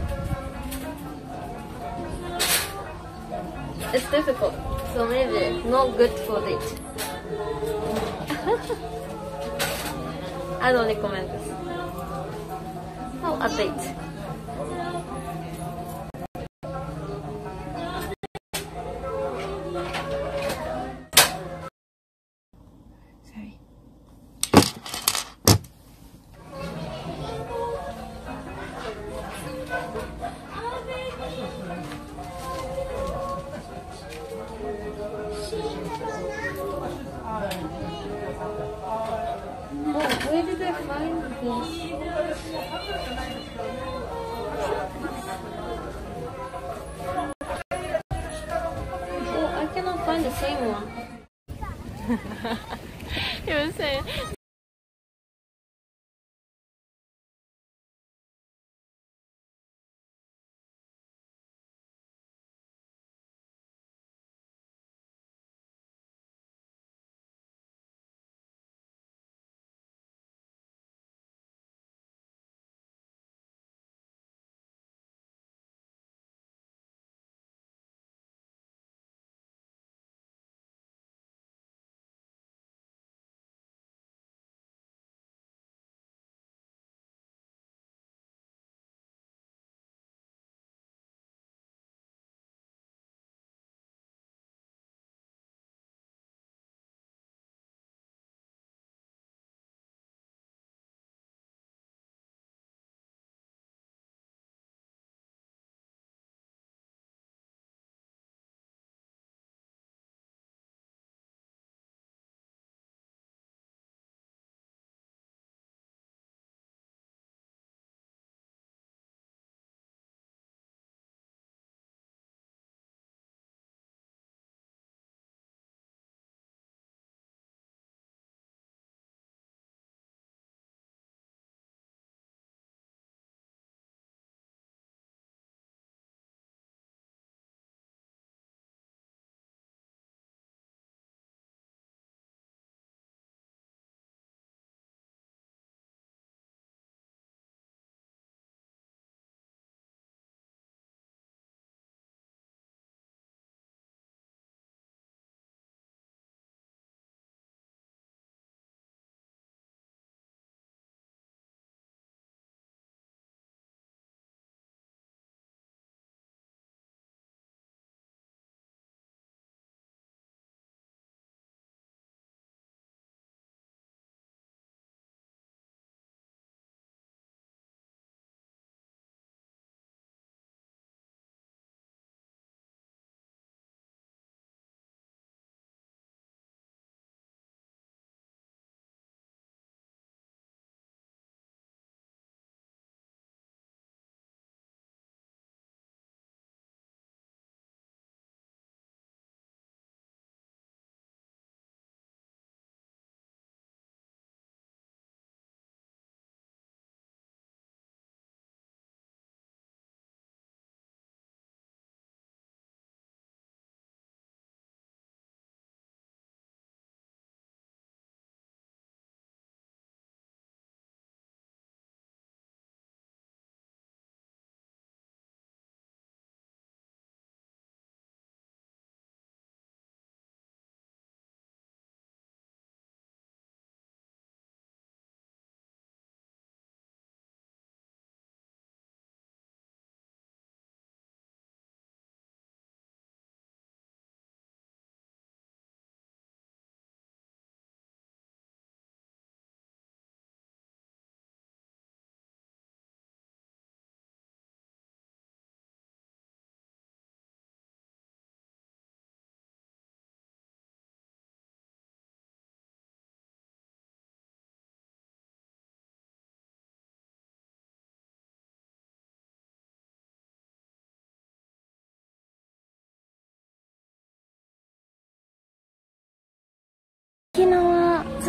It's difficult, so maybe not good for date. I don't recommend this. Not a date. Sorry. Oh, where did I find this? Oh, I cannot find the same one. You were saying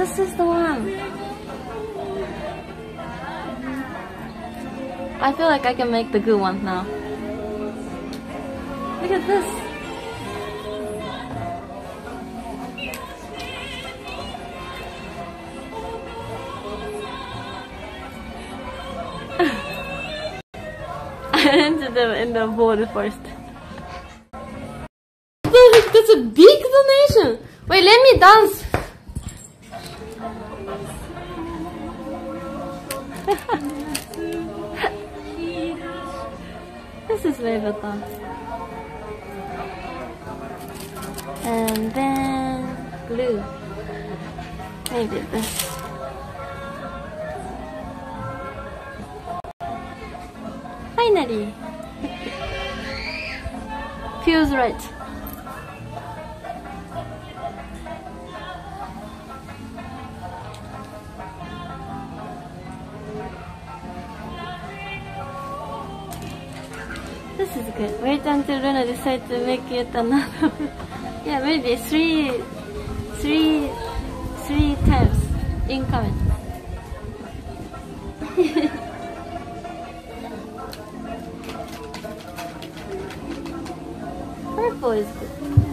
this is the one. I feel like I can make the good one now. Look at this. I entered them in the border first. Look, that's a big donation. Wait, let me dance. This is Louis Vuitton. And then blue. Maybe this. Finally! Feels right. This is good. Wait until Luna decides to make it another. Yeah, maybe three times incoming. Purple is good.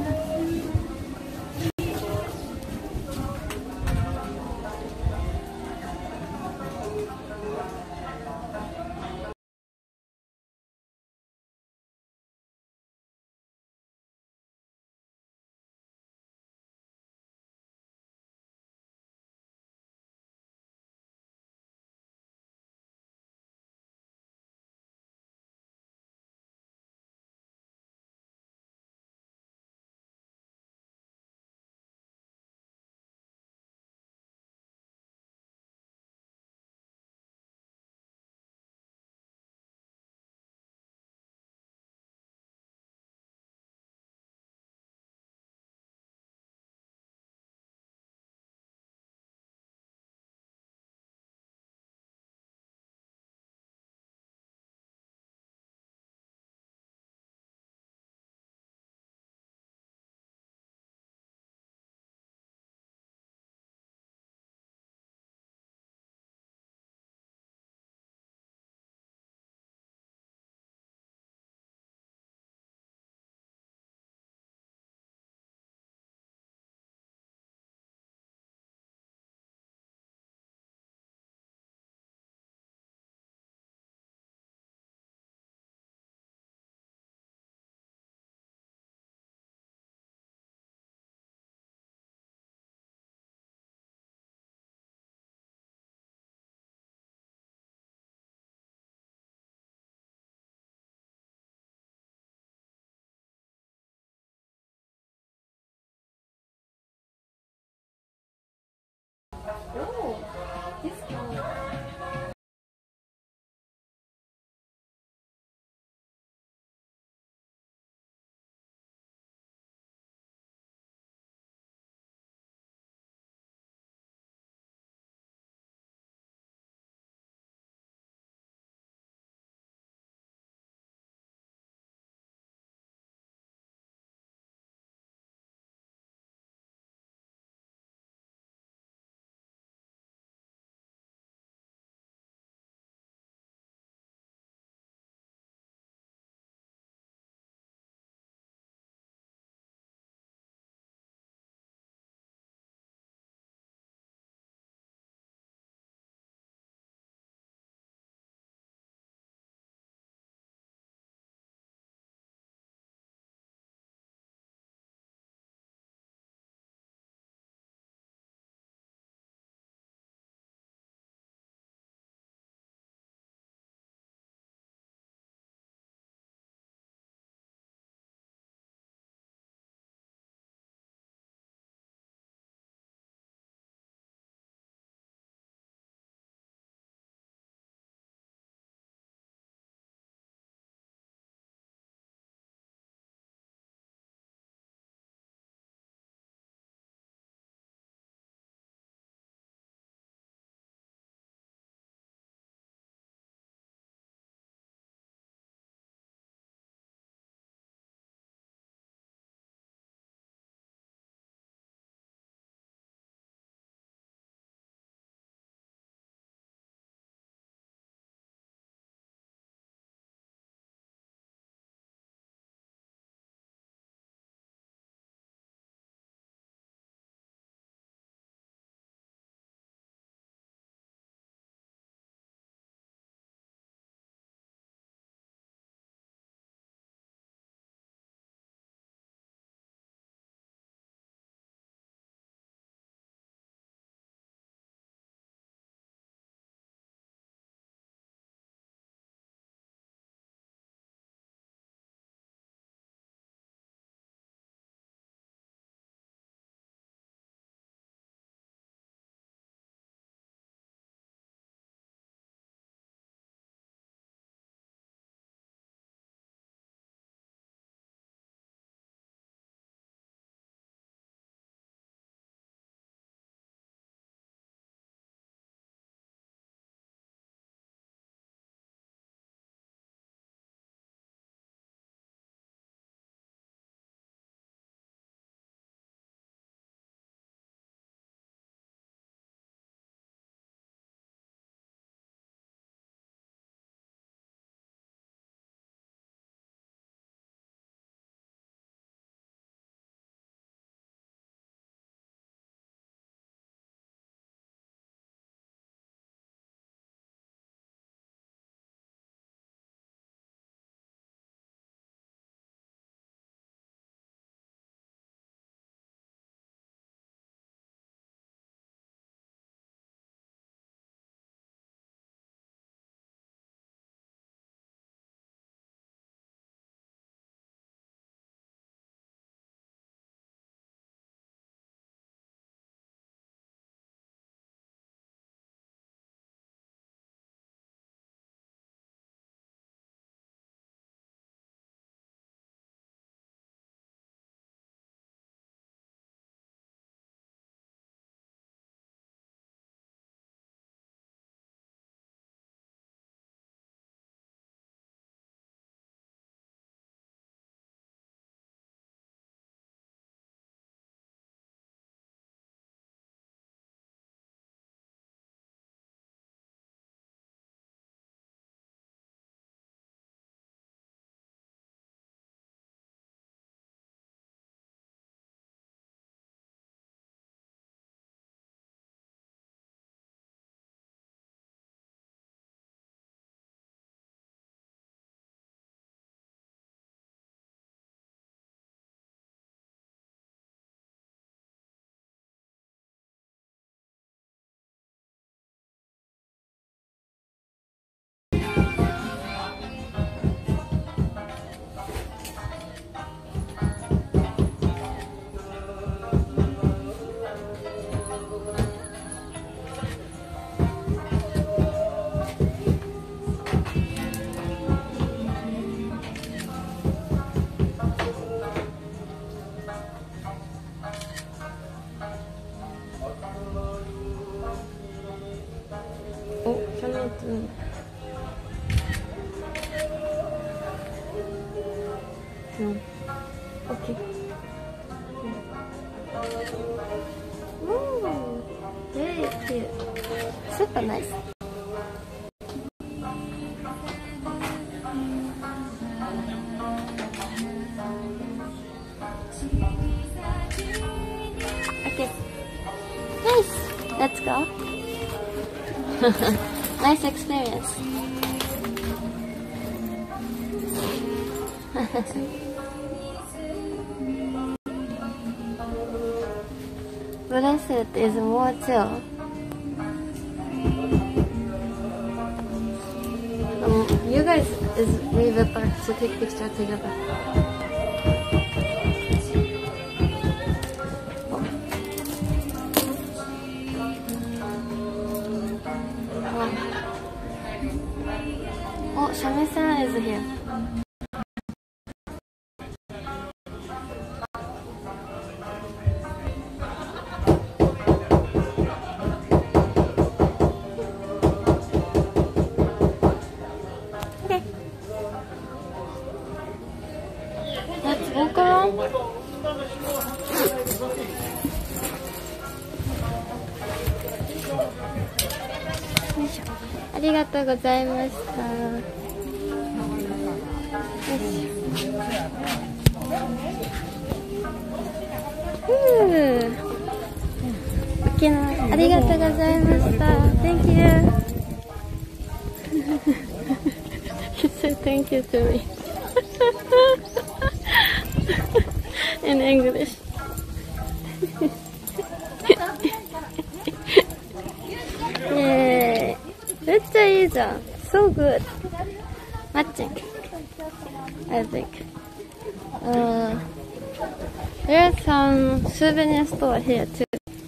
No. Okay. Ooh, very cute. Super nice. Okay. Nice. Let's go. Nice experience. Bracelet is more chill. You guys is way better to take picture together. Oh, Shami-san is here. Okay. Let's walk around.ありがとうございました。よし。沖縄ありがとうございました。Thank you. He said thank you to me in English. Yay. めっちゃいいじゃん。So good. Matching. I think. There's some souvenir store here too.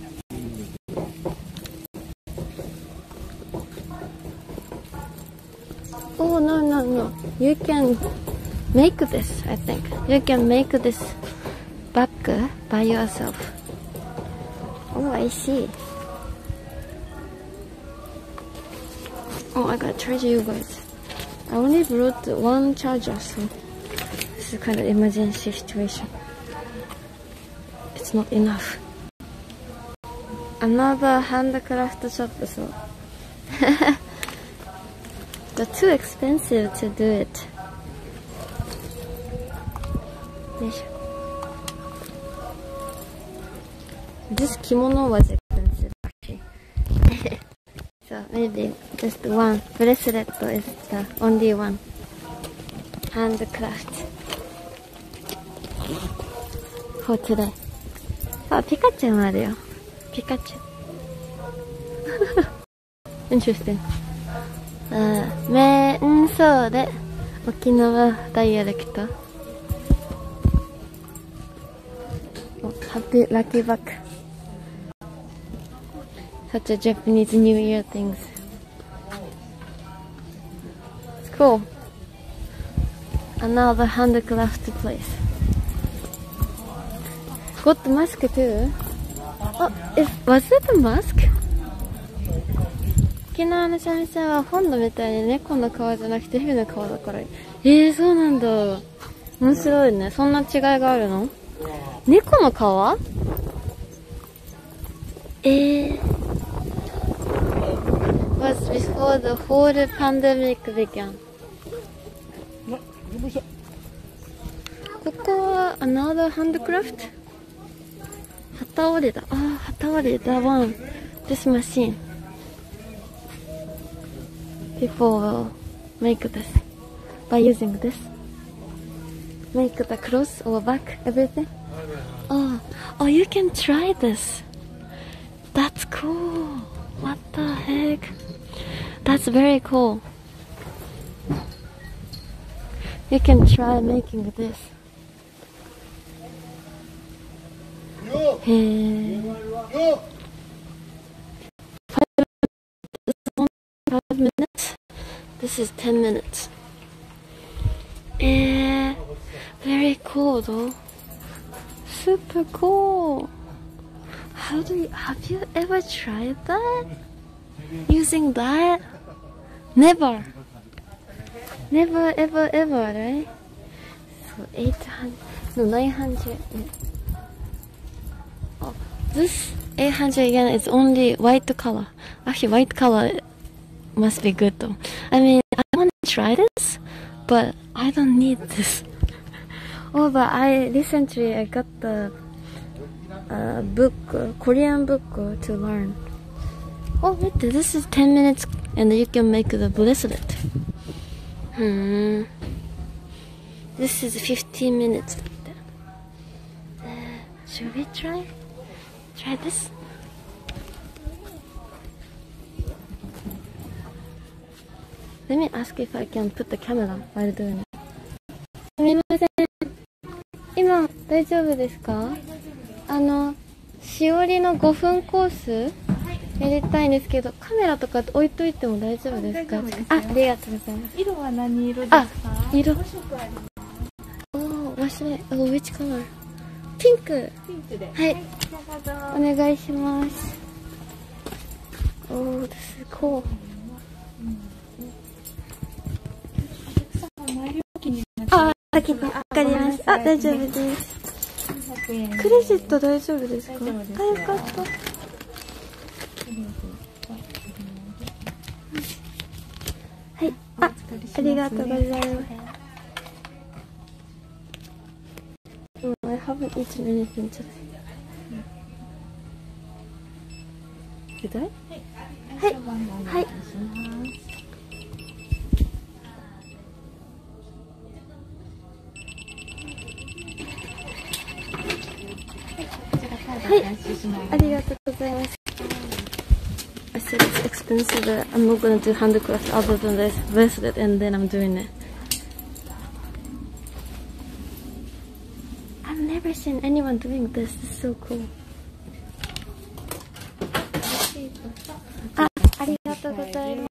Oh no. You can make this, I think. You can make this bag by yourself. Oh, I see. Oh, I gotta charge you guys. I only brought one charger, so this is kind of emergency situation. It's not enough. Another handcraft shop, so but too expensive to do it. This kimono was expensive actually. So maybe just one bracelet is the only one handcraft for today. Oh, Pikachu もあるよ。Pikachu. Interesting. 面相で沖縄ダイアレクト。Happy lucky buck. Such a Japanese New Year things. It's cool. Another handcraft place. Got the mask too. Oh, was it a mask? 沖縄の三味線は本土みたいに猫の皮じゃなくて蛇の皮だから。そうなんだ。面白いね。そんな違いがあるの？猫の皮？Was before the whole pandemic began. ここは another handcraft? 機織りだ。機織りだ。one. This machine. People will make this by using this. Make the cross or back, everything. Oh, you can try this. That's cool. What the heck? That's very cool. You can try making this. Hey. 5 minutes. This is 10 minutes. Very cool though. Super cool. Have you ever tried that? Using that? Never ever, right? So 800, no 900. Oh, this 800 yen is only white color. Actually, white color must be good though. I mean, I want to try this, but I don't need this. Oh, but recently I got the book, Korean book to learn. Oh, wait, this is 10 minutes and you can make the bracelet. This is 15 minutes. Should we try this? Let me ask if I can put the camera while doing it. すみません。今大丈夫ですか？しおりの5分コースやりたいんですけど、カメラとか置いといても大丈夫ですか？ありがとうございます。 色は何色ですか？ 色。 5色あります。 忘れ。which color？ ピンク。 ピンクで。 はい。 どうぞ。 お願いします。this is cool。先にわかりました。大丈夫です。クレジット大丈夫ですか？よかった。はい。ありがとうございます。I haven't eaten anything today. Did I? はい。はい。はい、ありがとうございます。I said it's expensive. I'm not gonna do handcraft other than this bracelet, and then I'm doing it. I've never seen anyone doing this. It's so cool. ありがとうございます。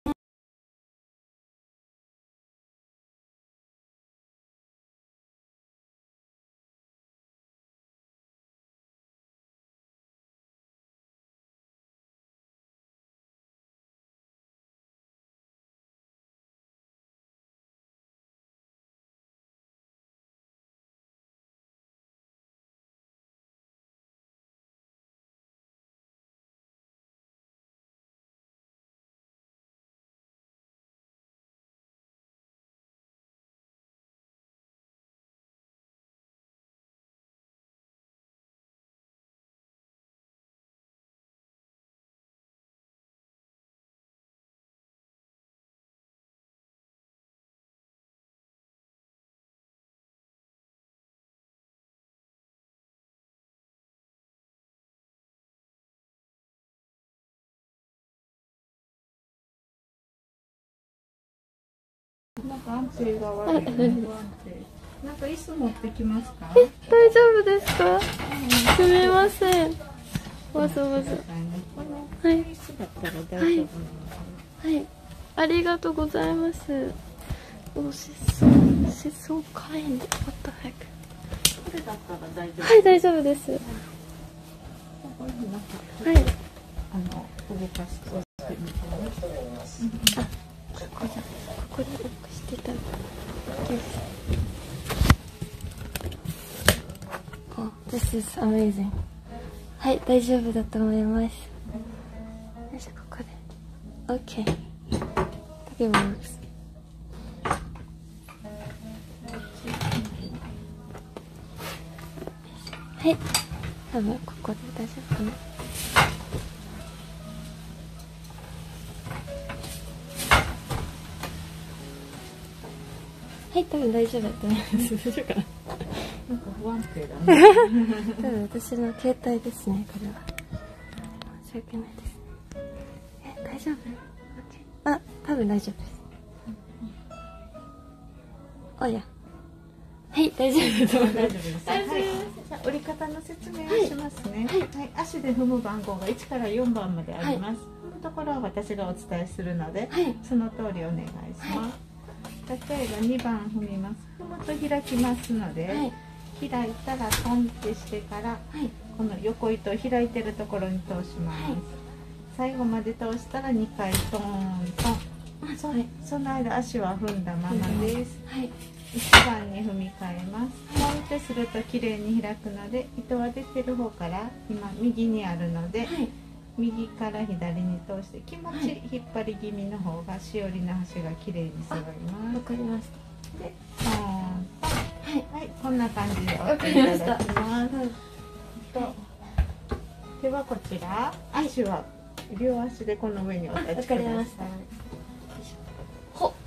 なんか安定が悪い。なんか椅子持ってきますか？ 大丈夫ですか？すみません。わざわざ。はい。はい。ありがとうございます。she's so kind. What the heck? これだったら大丈夫。 はい、大丈夫です。はい。 動かすとしてみてね。 ここでロックしてた。Oh, this is amazing. はい、大丈夫だと思います。よいしょ、ここで。OK。It works。はい。多分ここで大丈夫かな。はい、多分大丈夫だと思います。大丈夫かな。 なんか不安定だね。 多分私の携帯ですね、これは。申し訳ないです。大丈夫？あ、多分大丈夫です。おや。はい、大丈夫です。 大丈夫です。はい。じゃあ折り方の説明をしますね。はい。足で踏む番号が1から4番まであります。踏むところは私がお伝えするので、その通りお願いします。例えば2番踏みます。踏むと開きますので、開いたらトンってしてから、この横糸を開いてるところに通します。最後まで通したら2回トントン。その間足は踏んだままです。 1番に踏み替えます。ポンってすると綺麗に開くので、糸は出てる方から今右にあるので、右から左に通して気持ち引っ張り気味の方がしおりの端が綺麗に揃います。 わかりました。 で、ポンポン、はい、こんな感じで折っていただきます。とではこちら、足は両足でこの上にお立ちください。 わかりました。ほっ。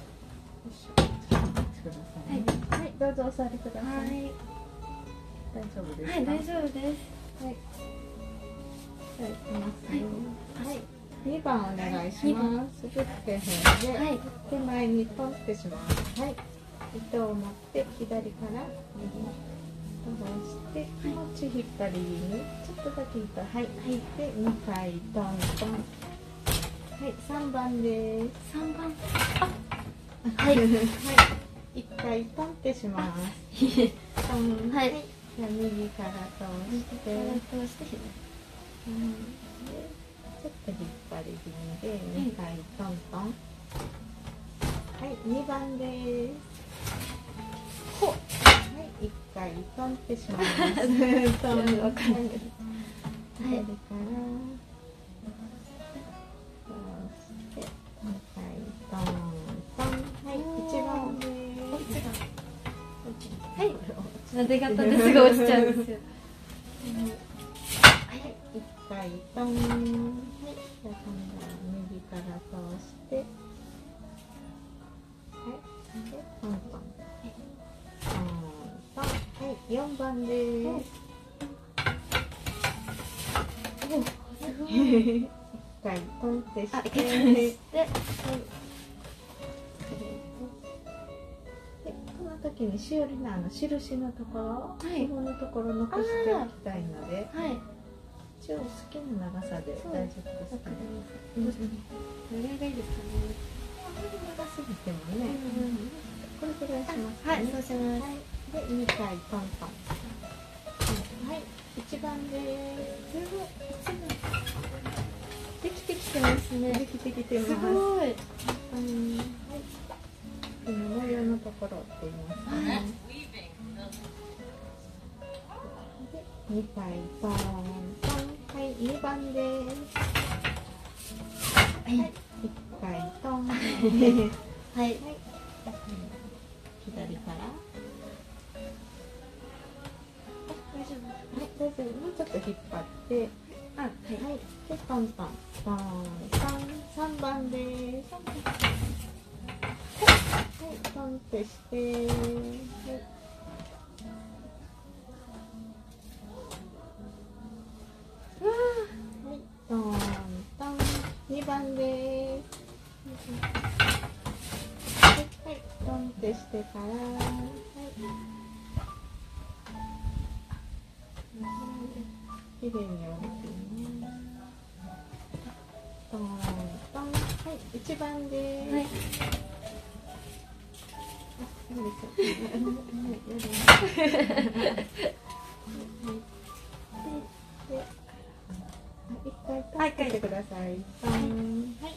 はい、どうぞお座りください。 はい。 大丈夫ですか？ はい、大丈夫です。 はい。じゃあ行きますよ。はい。2番お願いします。振って踏んで、 はい、 手前にポンってします。はい。糸を持って左から右に伸ばして気持ち引っ張り気味、ちょっとだけ糸、はい、引いて2回トントン。はい、3番です。 3番。あ、はい。 はい。1回トンってします。トン。 はい。 じゃあ右から通して、 通して左。 でちょっと引っ張り気味で2回トントン。はい、2番です。 ほっ。 はい、1回トンってします。トン。 わかんない。 左から通して、2回トントン。はい、1番です。 はい。なで方ですぐ落ちちゃうんですよ。 はい、1回トン。はい、じゃあ今度は右から通して、はい、でトントン。トントン。はい、4番です。 すごい。 1回トンってして、 で、 この時にしおりの印のところ、紐のところ残しておきたいので、 はい。 一応好きな長さで大丈夫ですかね。 どれがいいですかね。 あまり長すぎてもね、これくらいしますはい、 ね。 そうします。 で、2回トントン。はい、1番です。 すごい。できてきてますね。 できてきてます。 すごい。 はい。この模様のところって言いますね。で、2回トントン。はい、2番です。はい、1回トン。はい。左から。 大丈夫。 はい、大丈夫。もうちょっと引っ張って。 あ、はい。 はい、で、トントン。トントン。3番です。はい、トンってして。はい。はい、トントン。2番です。はい、トンってしてから、はい。きれいに折れてね。トントン。はい、1番です。はい。一回トンってしてください。トン。はい。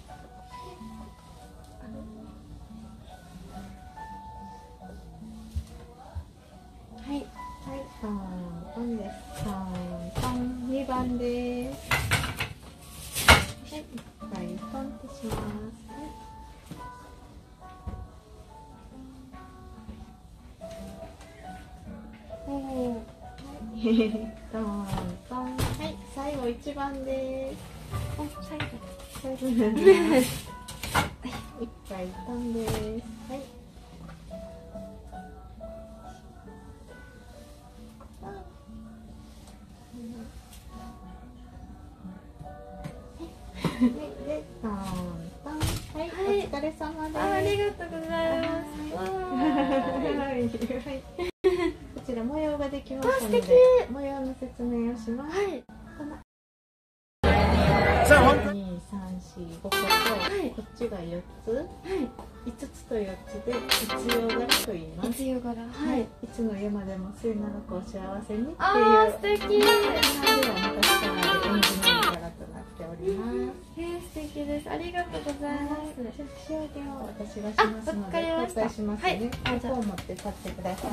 はい。はい、トントンです。トントン。2番です。はい、一回トンってします。はい。トントン。はい、最後1番です。 お、最後。 最後になります。1回トンです。はい。で、トントン。はい、お疲れ様です。 ありがとうございます。 はい。こちら模様ができましたので、模様の説明をします。 はい。 1、2、3、4、5個と、こっちが4つ。 5つと4つで一葉柄と言います。 一葉柄、はい。 いつの世までも末永くお幸せにっていう。 あー、素敵。 では昔からで縁起のいい柄となっております。 素敵です。ありがとうございます。 仕上げを私がしますので交代しますね。ここを持って立ってください。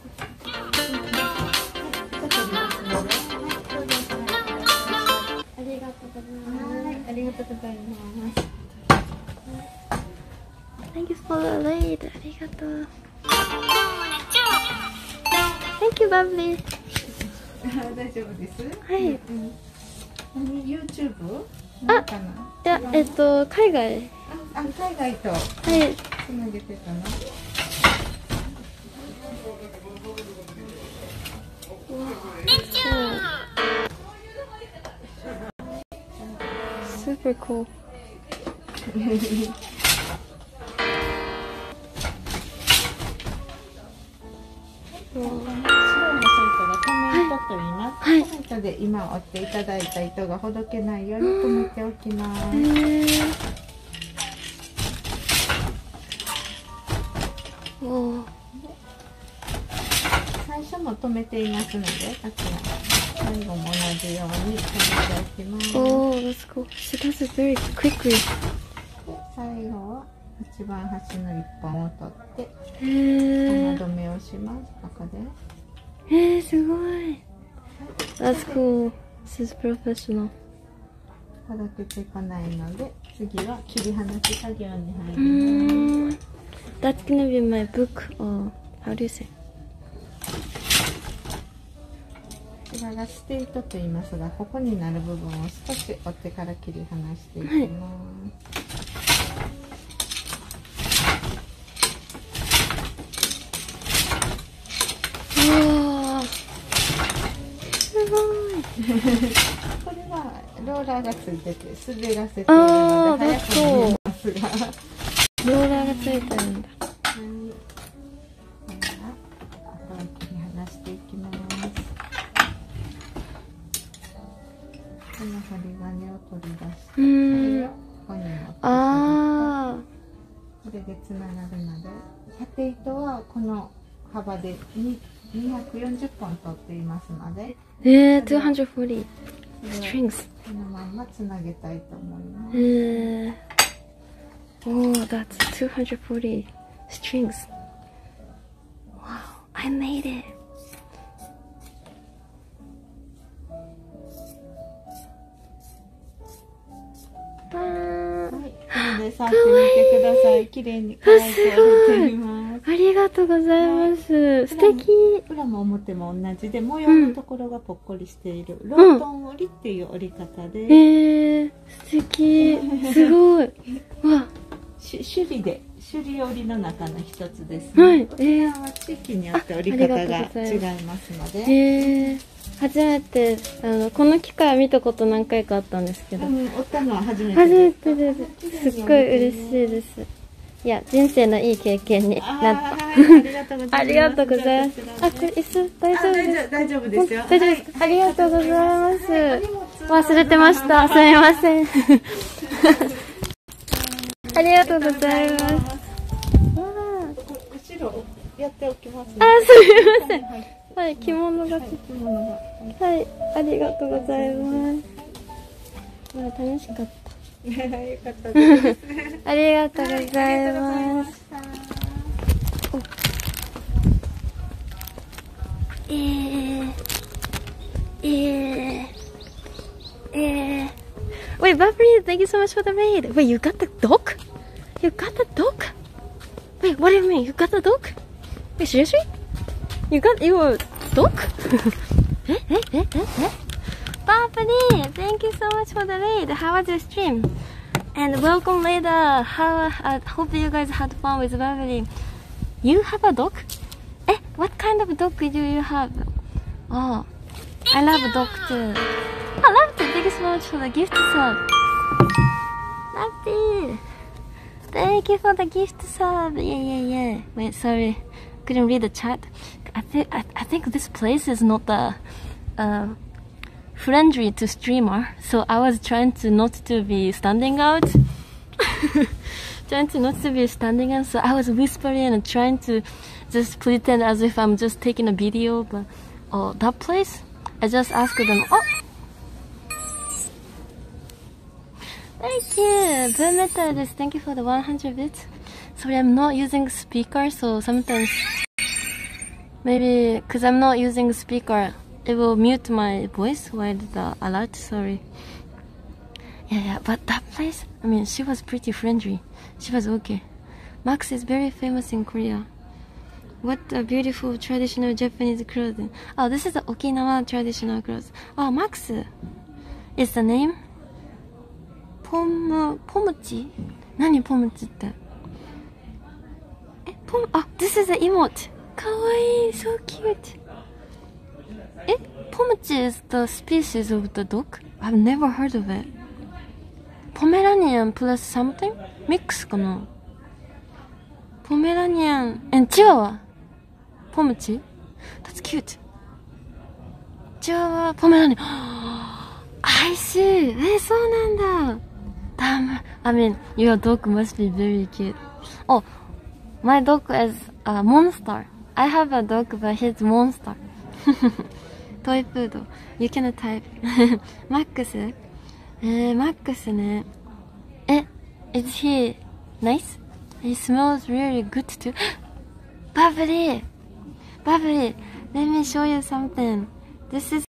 ありがとうございます。 はい、ありがとうございます。 Thank you for the lead. ありがとう。Thank you, Bubbly. 大丈夫です。 はい。 何 YouTube？ あ、いや、海外。 あ、海外と。 はい。 つなげてたの。 Super cool. 白い細い糸がコメントと言います。コメントで今折っていただいた糸がほどけないように留めておきます。最初も留めていますので、あちら最後も同じように留めておきます。 Oh, that's cool. She does it very quickly. 最後は一番端の1本を取って玉留めをします。ここで。 すごい。That's cool. This is professional. ほどけてこないので、次は切り離し作業に入ります。 That's gonna be my book. Or how do you say? こちらがステートと言いますが、ここになる部分を少し折ってから切り離していきます。これはローラーがついてて滑らせているので早く見えますが、 ローラーがついてるんだ。 はい、あとは切り離していきます。この針金を取り出して、これをここに持ってこれでつながるので、縦糸はこの幅で240本取っていますので、 240 strings. このままつなげたいと思います。 Oh, that's 240 strings. Wow, I made it. はい、これで触ってみてください。綺麗に乾いております。 ありがとうございます。素敵。 裏も表も同じで、模様のところがぽっこりしているロートン織りっていう織り方で。 素敵。すごい。わ。 首里織りの中の一つですね。はい。こちらは地域によって織り方が違いますので。 初めてこの機械は見たこと何回かあったんですけど、 折ったのは初めてです。すっごい嬉しいです。いや、人生のいい経験になった。ありがとうございます。あ、これ椅子大丈夫ですか？ 大丈夫ですよ。 大丈夫です。ありがとうございます。忘れてました。すみません。ありがとうございます。 後ろやっておきますね。 あ、すみません。はい、着物が。はい、ありがとうございます。楽しかった。 よかったです。 ありがとうございます。Wait, Bubbly, thank you so much for the raid. Wait, you got the dog? You got the dog? Wait, what do you mean? You got the dog? Wait, seriously? You got your dog? Bubbly, thank you so much for the raid. How was your stream? And welcome later. I hope you guys had fun with Bubbly. You have a dog? What kind of dog do you have? Oh, I love a dog too. I love it. Thank you so much for the gift sub. Love it. Thank you for the gift sub. Yeah. Wait, sorry. Couldn't read the chat. I think this place is not friendly to streamer, so I was trying to not to be standing out trying to not to be standing in, so I was whispering and trying to just pretend as if I'm just taking a video. But oh, that place, I just asked them. Oh, thank you, Blue Metalist. Thank you for the 100 bits. Sorry, I'm not using speaker, so sometimes maybe because I'm not using speaker, it will mute my voice while the alert. Sorry. Yeah, but that place, I mean, she was pretty friendly. She was okay. Max is very famous in Korea. What a beautiful traditional Japanese clothing. Oh, this is the Okinawa traditional clothes. Oh, Max is the name? Pomuchi? Nani Pomuchi って? Oh, this is the emote. Kawaii, so cute. Pomuchi is the species of the dog? I've never heard of it. Pomeranian plus something? Mix かな? Pomeranian and Chihuahua. Pomuchi? That's cute. Chihuahua, Pomeranian. I see. そうなんだ. Damn. I mean, your dog must be very cute. Oh, my dog is a monster. I have a dog, but he's monster. Toy poodle. You can type. Max? Max ね。Is he nice? He smells really good too. Bubbly! Bubbly! Let me show you something. This is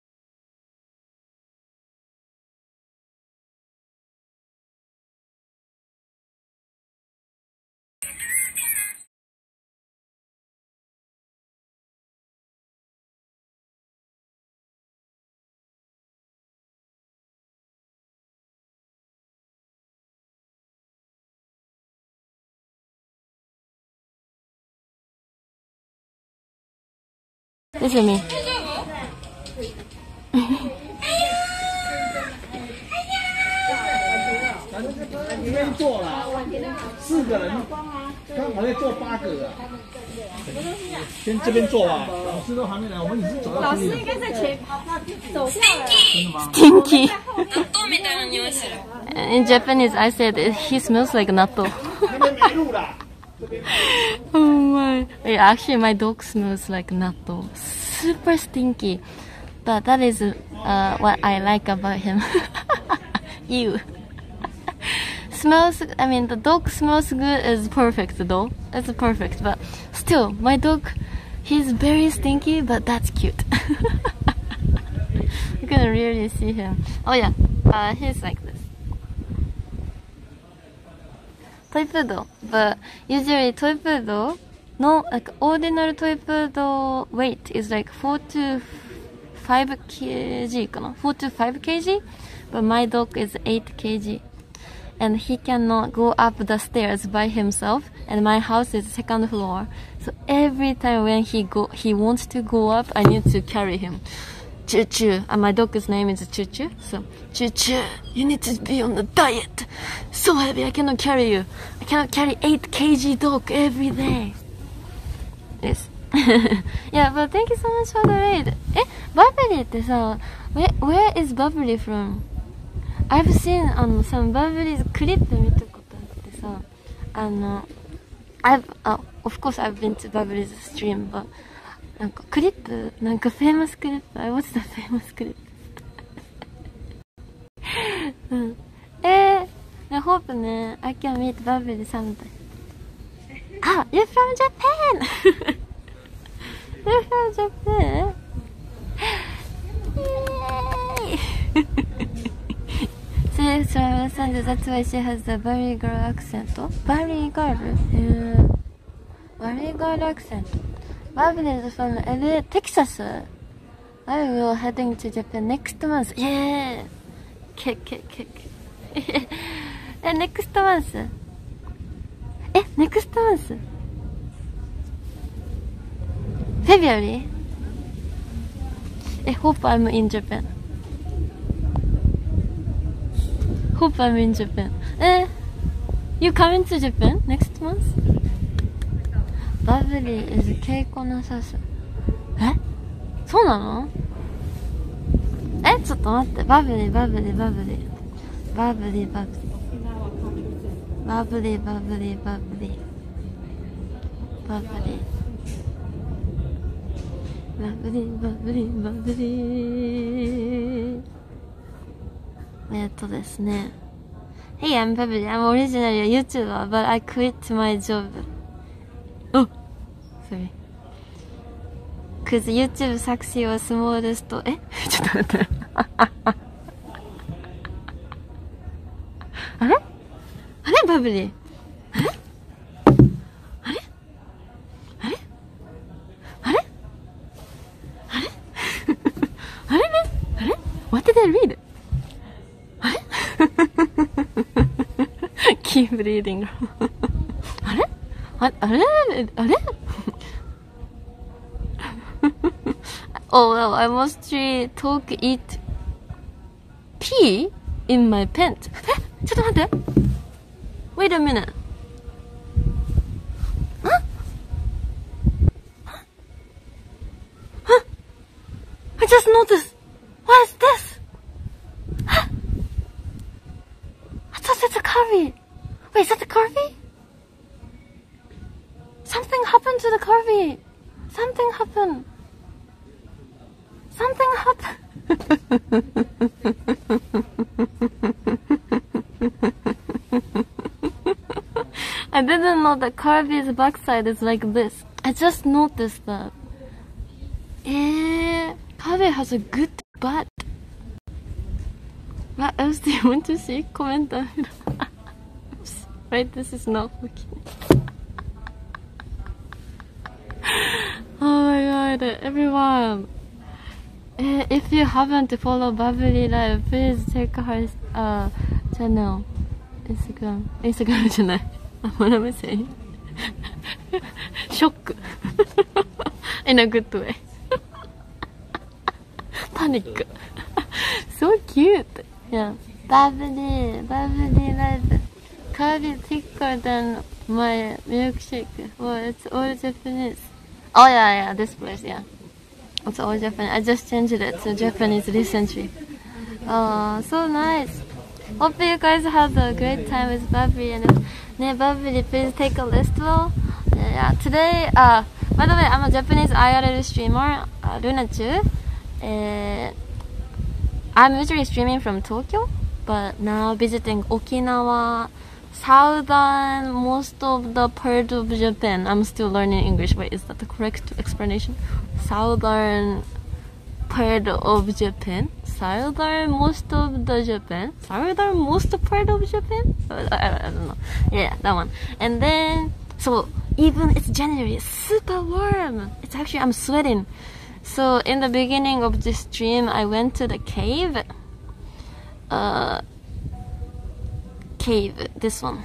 this is me. 这边坐了4个人，刚好在坐8个啊。先这边坐吧，老师都还没来，我们已经走到。老师应该在前走下来。真的吗 Stinky. In Japanese, I said he smells like natto. Oh my. Yeah, actually, my dog smells like natto. Super stinky. But that is what I like about him. Ew. Smells, I mean, the dog smells good is perfect though. It's perfect, but still, my dog, he's very stinky, but that's cute. You can really see him. Oh yeah, he's like this. Toy poodle, but usually toy poodle, no, like ordinary toy poodle weight is like 4 to 5 kg, 4 to 5 kg, but my dog is 8 kg. And he cannot go up the stairs by himself, and my house is second floor. So every time when he wants to go up, I need to carry him. Choo Choo, and my dog's name is Choo Choo. So Choo Choo, you need to be on the diet. So heavy, I cannot carry you. I cannot carry 8 kg dog every day. Yes. Yeah, but thank you so much for the raid. Bubbly ってさ, where is Bubbly from? I've seen some Bubbly's clip 見たことあってさ、of course I've been to Bubbly's stream, but なんかクリップ、なんかフェイマスクリップ、I watched the famous clip. うん。I hope ね、I can meet Bubbly sometime. Ah, you're from Japan! You're from Japan? Yay! She's from Los Angeles, that's why she has the Bari girl accent. Bari girl? Yeah. Bari girl accent. Bubbly is from LA, Texas. I will heading to Japan next month. Yeah! Next month? Next month? February? Hope I'm in Japan. Hope I'm in Japan. You coming to Japan next month? Bubbly is Keiko no Sasu. そうなの？ちょっと待って。バブリー。 bubbly, bubbly, bubbly. Bubbly. Bubbly, bubbly, bubbly. ですね。Hey, I'm Bubbly. I'm originally a YouTuber, but I quit my job. Oh! Sorry. Cause YouTube sucks your smallest... ちょっと待って。あれバブリー。あれ What did I read? あれKeep reading. あれOh well, I mostly eat pee in my pants. ちょっと待って。Wait a minute. I just noticed. What is this? I thought it's a curvy. Wait, is that the curvy? Something happened to the curvy. Something happened. I didn't know that Kirby's backside is like this. I just noticed that. Kirby has a good butt. What else do you want to see? Comment down below. Right, this is not working. Oh my god, everyone. If you haven't followed Bubbly Live, please check her channel. Instagram じゃない。What am I saying? Shock. In a good way. Panic. So cute. Yeah. Bubbly Live. Kirby thicker than my milkshake. Oh, it's all Japanese. Oh yeah, this place, yeah. It's all Japanese. I just changed it to Japanese recently. Oh, so nice. Hope you guys had a great time with Bubbly. And Bubbly, please take a list well. Yeah, today, by the way, I'm a Japanese IRL streamer, Lunachu. I'm usually streaming from Tokyo, but now visiting Okinawa, southern most of the part of Japan. I'm still learning English. Wait, is that the correct explanation? Southern part of Japan? Southern most of the Japan? Southern most part of Japan? I don't know. Yeah, that one. And then, so even it's January, it's super warm. It's actually, I'm sweating. So in the beginning of this stream, I went to the cave. This one.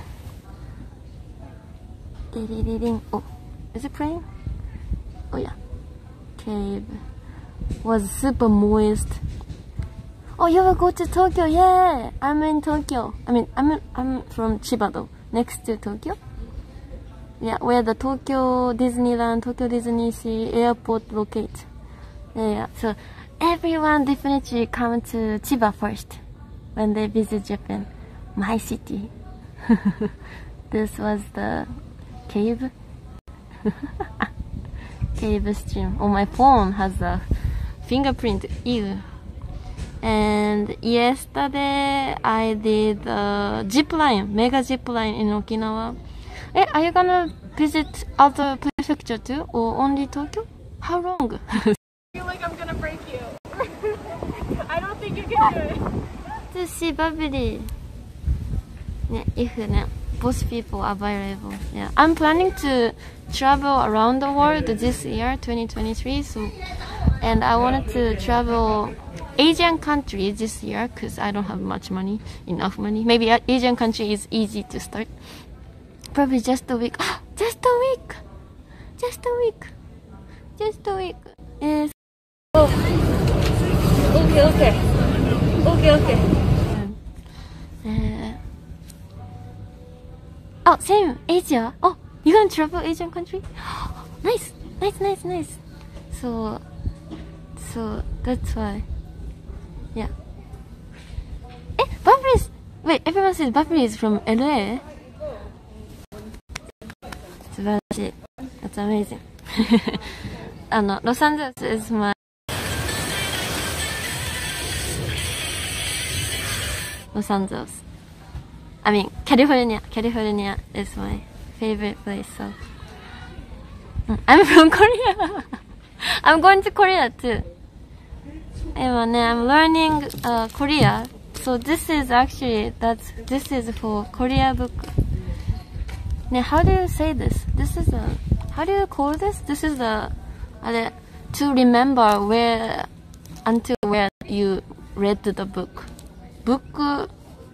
Oh, is it playing? Oh yeah. Cave was super moist. Oh, you will go to Tokyo? Yeah, I'm in Tokyo. I mean, I'm from Chiba though, next to Tokyo. Yeah, where the Tokyo Disneyland, Tokyo Disney Sea airport locates. Yeah, so everyone definitely come to Chiba first when they visit Japan. My city. This was the cave. Cave stream. Oh, my phone has a fingerprint. Ew. And yesterday I did zip line, mega zip line in Okinawa. Are you gonna visit other prefecture too, or only Tokyo? How long? I feel like I'm gonna break you. I don't think you can do it. To see Bubbly. If both people are available. Yeah, I'm planning to travel around the world this year, 2023. So, and I wanted to travel Asian countries this year because I don't have enough money. Maybe Asian country is easy to start. Probably just a week. Just a week. Yes. Oh. Okay. Oh, same Asia. Oh, you gonna travel Asian country? Nice. So that's why. Yeah. Bubbly is... Wait, everyone says Bubbly is from LA. It's amazing. Los Angeles is my Los Angeles. I mean, California is my favorite place, so. I'm from Korea. I'm going to Korea too. I'm learning Korea. So this is actually, this is for Korea book. Now, how do you say this? This is how do you call this? This is to remember until where you read the book. Bookmark.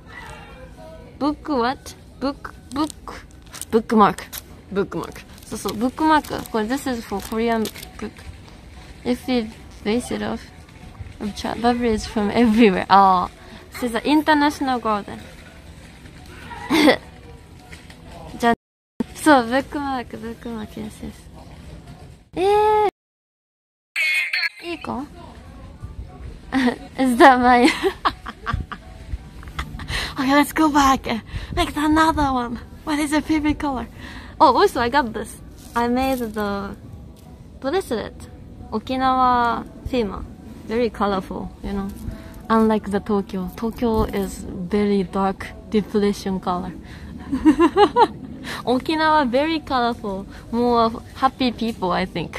So bookmark. Well, this is for Korean book. If you base it off of beverage from everywhere. Oh, this is an international garden. So bookmark, yes. Iko? Is that my... Okay, let's go back. Make another one. What is your favorite color? Oh, also I got this. I made the bracelet. Okinawa theme. Very colorful, you know. Unlike the Tokyo. Tokyo is very dark depression color. Okinawa very colorful. More happy people, I think.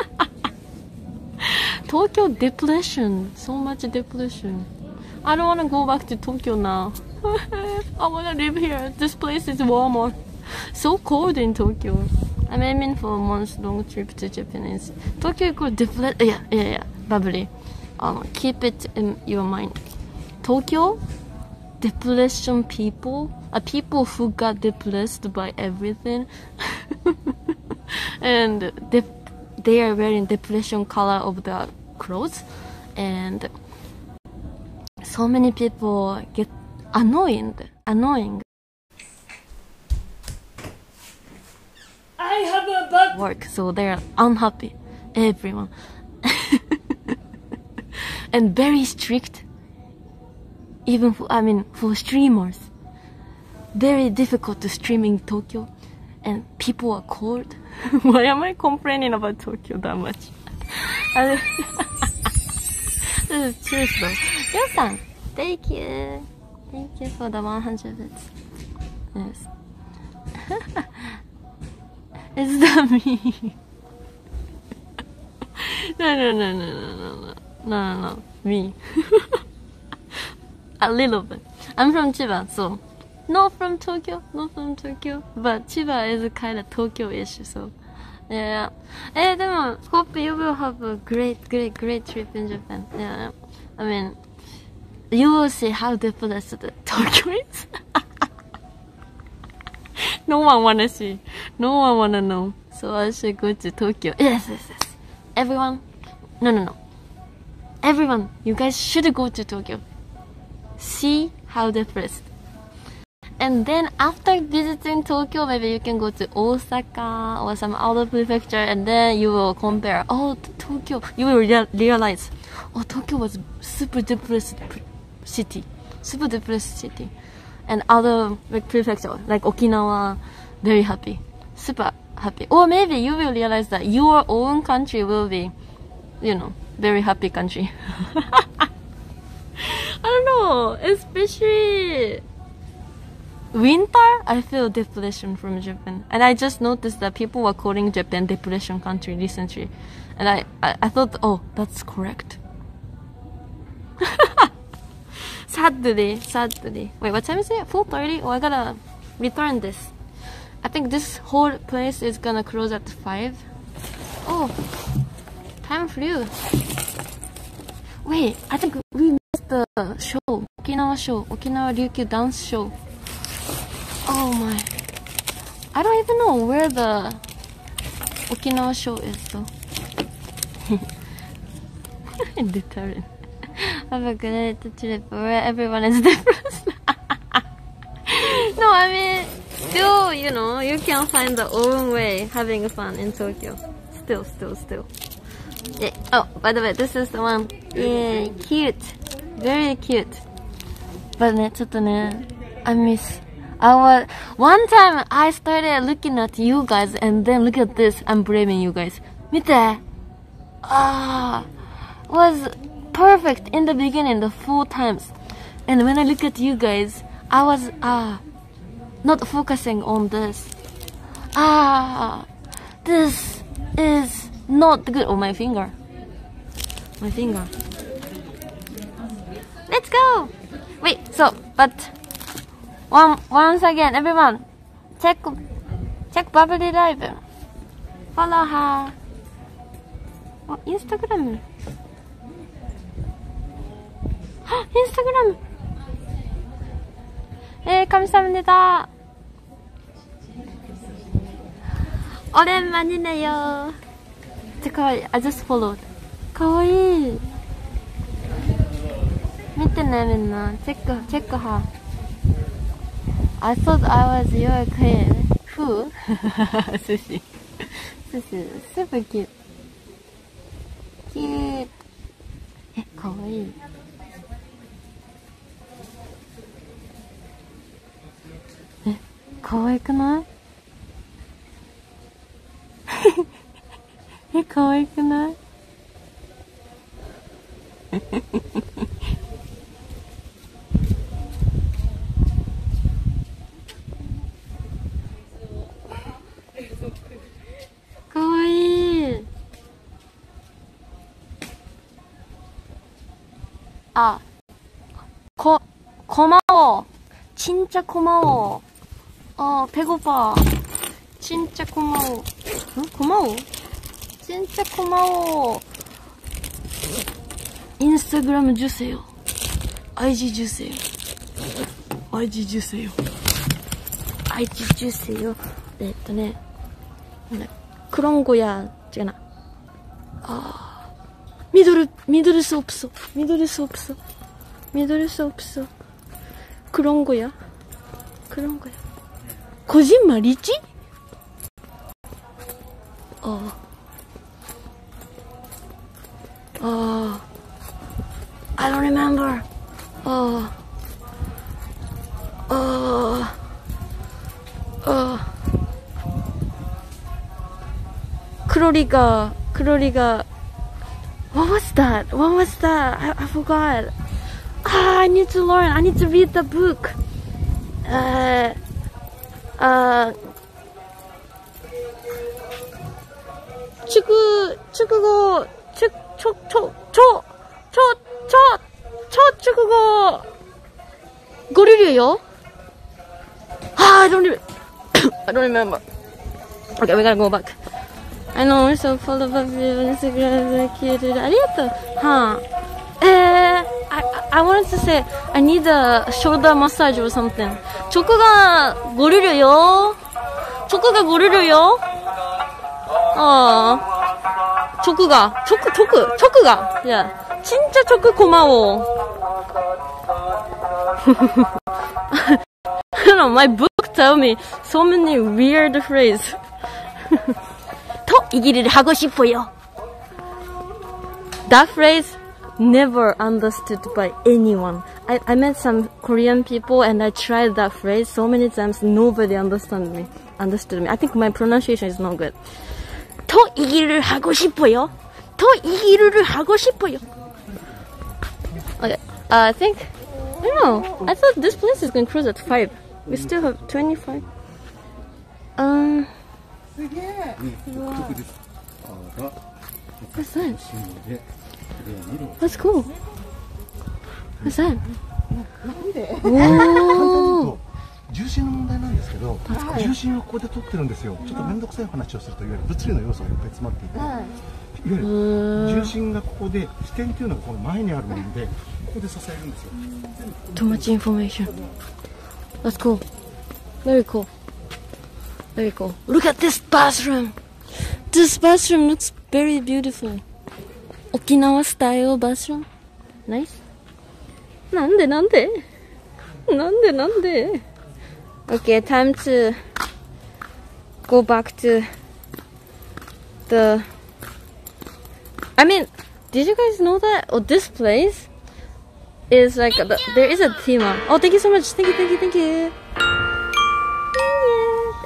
Tokyo depression. So much depression. I don't want to go back to Tokyo now. I want to live here. This place is warmer. So cold in Tokyo. I'm aiming for a month-long trip to Japan. Tokyo equals depression. Yeah. Bubbly. Keep it in your mind. Tokyo, depression people are people who got depressed by everything. And they are wearing depression color of their clothes. And so many people get annoying. I have a butt. Work, so they're unhappy. Everyone. And very strict. Even for streamers. Very difficult to stream in Tokyo. And people are cold. Why am I complaining about Tokyo that much? This is true though. Yo-san, thank you. Thank you for the 100 bits. Yes. Is that me? No. Me. A little bit. I'm from Chiba, so not from Tokyo. But Chiba is kind of Tokyo-ish, so yeah. Hope you will have a great trip in Japan. Yeah. I mean, you will see how depressed Tokyo is. No one wanna see. No one wanna know. So I should go to Tokyo. Yes. Everyone. No. Everyone, you guys should go to Tokyo. See how depressed. And then after visiting Tokyo, maybe you can go to Osaka or some other prefecture, and then you will compare. Oh, Tokyo. You will realize, oh, Tokyo was super depressed city. And other prefecture, like Okinawa, very happy. Super happy. Or maybe you will realize that your own country will be, very happy country. I don't know, especially winter, I feel depression from Japan. And I just noticed that people were calling Japan depression country recently. And I thought, oh, that's correct. Sadly. Wait, what time is it? 4:30? Oh, I gotta return this. I think this whole place is gonna close at 5. Oh, time flew. Wait, I think we missed the show. Okinawa Ryukyu dance show. Oh my. I don't even know where the Okinawa show is though. Deterrent. Have a great trip where everyone is depressed. No, I mean, still, you can find the own way having fun in Tokyo. Still. Yeah. Oh, by the way, this is the one. Yeah, cute. Very cute. But I One time I started looking at you guys and then look at this. I'm blaming you guys. 見て。Was perfect in the beginning, the 4 times. And when I look at you guys, I was not focusing on this. This is not good. Oh, my finger. My finger. Let's go. Wait, but once again, everyone, check Bubbly Live. Follow her. Instagram. Instagram. 감사합니다. 오랜만이네요. 잠깐만, I just followed. かわいい。見てね、みんな。チェックは。I thought I was your queen. Who? Sushi. Super cute. Cute. かわいい。かわいくないかわいくないかわいい。고마워. 진짜 고마워. 배고파. 진짜 고마워. 고마워. 진짜 고마워. 인스타그램 주세요. IG 주세요. IG 주세요. IG 주세요. 네. 그런 거야. 제가 믿을 수 없어. 믿을 수 없어. 그런 거야. 거짓말이지? I don't remember. 크로리가 What was that? I forgot. I need to learn. I need to read the book. 축구고 축구고 고릴이에요? I don't remember. Okay, we gotta go back. I know we're so full of Instagram, cute. 아리가또. I wanted to say I need a shoulder massage or something. 초크가 고릴이에요? 초크가. Yeah. 진짜 초크 고마워. I don't know, my book tell me so many weird phrases. 더 이 길을 하고 싶어요. That phrase never understood by anyone. I met some Korean people and I tried that phrase so many times. Nobody understood me. I think my pronunciation is not good. 더 이 길을 하고 싶어요. Okay, I think I don't know. I thought this place is going to close at 5. We still have 25. What's that? That's cool. What's that? 重心の問題なんですけど、重心をここで取ってるんですよ。ちょっと面倒くさい話をすると、いわゆる物理の要素がいっぱい詰まっていて、いわゆる重心がここで、起点っていうのがこの前にあるので、ここで支えるんですよ。 Too much information. That's cool. Very cool. Look at this bathroom. This bathroom looks very beautiful. Okinawa style bathroom. Nice. 난데. Okay, time to go back to the... I mean, did you guys know that? Oh, this place is like... there is a theme. Oh, thank you so much. Thank you.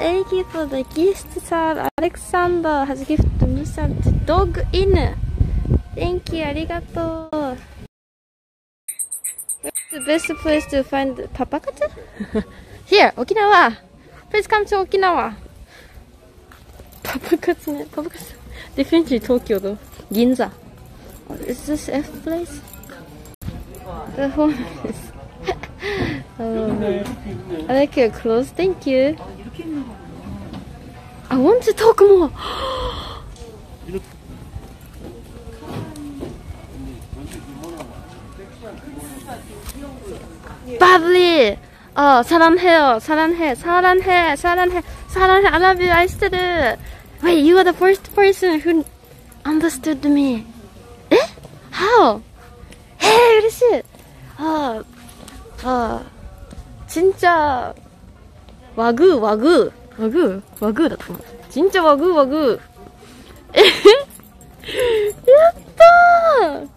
thank you for the gift, sir. Alexander has gifted me some dog in. Thank you, ありがとう。Where's the best place to find papakatsu? Here, Okinawa. Please come to Okinawa. Papakatsu ね、papakatsu. Definitely Tokyo though. Ginza. Is this F place? The home is. I like your clothes. Thank you. I want to talk more. Bubbly. Oh, 사랑해요. 사랑해. 사랑해. 사랑해. 사랑해. I love you. 아이스테르. Wait, you are the first person who understood me. Eh? How? Hey, 嬉しい. 진짜 와그だったの. 진짜 와그. やったー.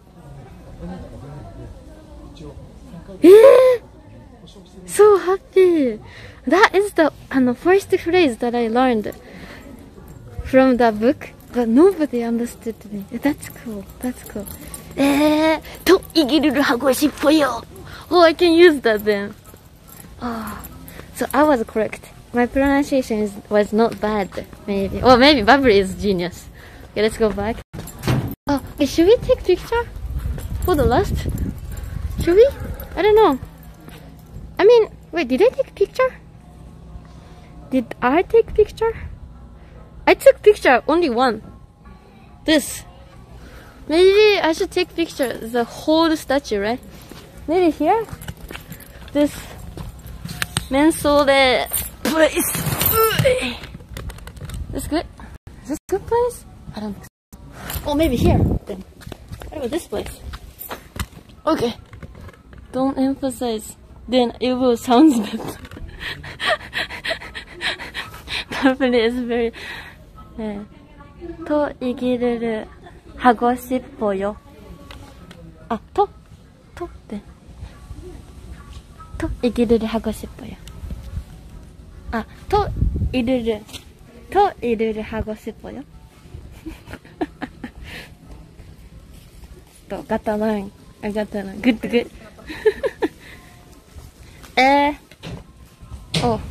So happy. That is the first phrase that I learned from the book, but nobody understood me. That's cool. 또 이기를 하고 싶어요. Oh, I can use that then. So I was correct. My pronunciation was not bad, maybe. Or maybe Bubbly is genius. Okay, let's go back. Wait, should we take picture for the last? Should we? I don't know. I mean, wait, did I take picture? Did I take picture? I took picture, only one. This. Maybe I should take picture the whole statue, right? Maybe here? This Mensole place. This good? Is this good place? I don't think so. Oh, maybe here then. What about this place? Okay. Don't emphasize. Then it will sound better. Bubbly is very. 또 이기를 하고 싶어요. 또 네. 또 이기를 하고 싶어요. 또 일을 하고 싶어요. 또 got along. I got along. Good. Oh.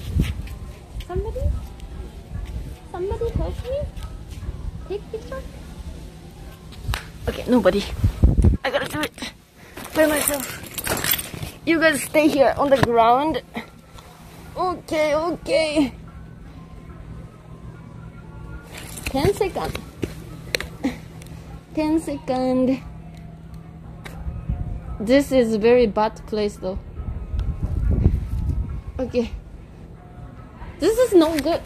Somebody help me? Take picture? Okay, nobody. I gotta do it by myself. You guys stay here on the ground. Okay. 10 seconds. 10 seconds. This is a very bad place though. Okay. This is no good.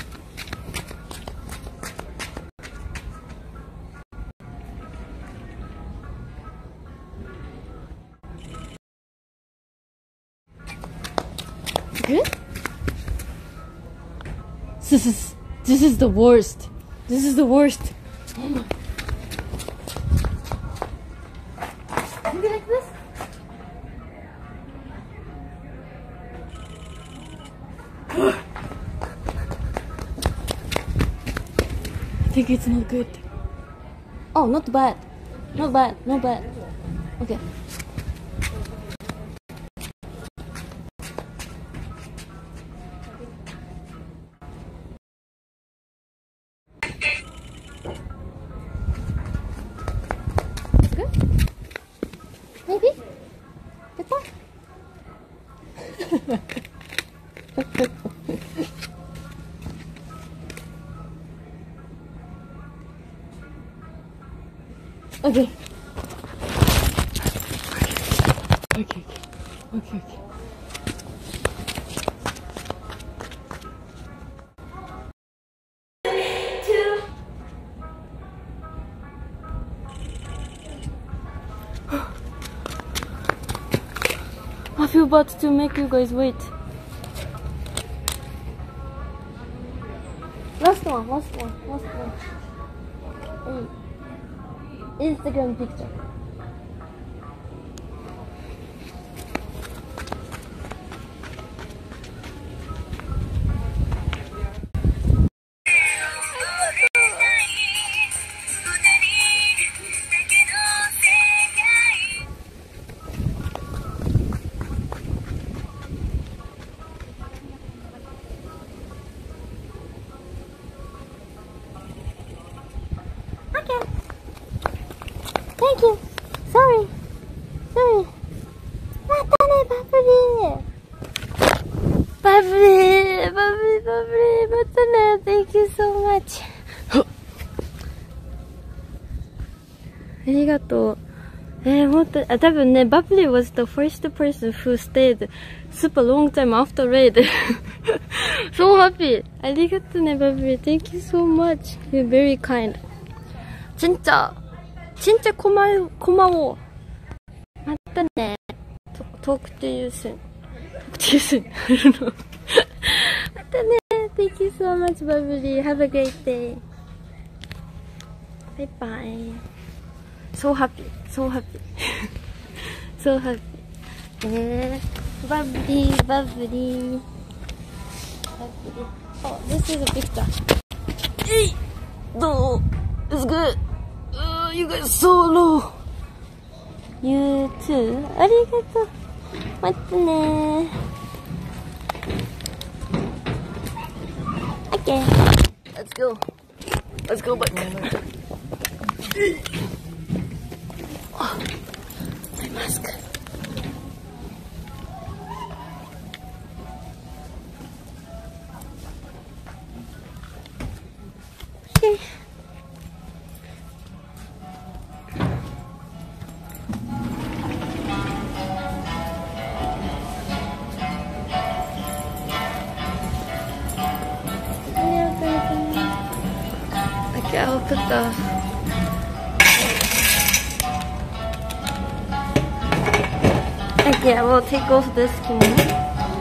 Good? This is the worst. This is the worst. Oh my. Maybe like this? I think it's not good. Oh, not bad. Not bad. Okay. Maybe? Better? Okay. I feel bad to make you guys wait. Last one. Instagram picture. you. Sorry. Sorry. またね、バブリー。バブリー。バブリー、バブリー。またね。Thank you so much. ありがとう。本当に、多分ね、バブリー was the first person who stayed super long time after raid. So happy. ありがとうね、バブリー。Thank you so much. You're very kind. 진짜 고마워. またね。Talk to you soon. Talk to you soon. I don't know. またね。Thank you so much, バブリー. Have a great day. Bye bye. So happy. So happy. So happy. Bubbly, bubbly. Oh, this is a picture. Hey! No! It's good. You guys so low. You too. ありがとう。またね。Okay. Let's go. Let's go back. Oh, my mask. Okay. Okay, I'll put the yeah, we'll take off this kimono.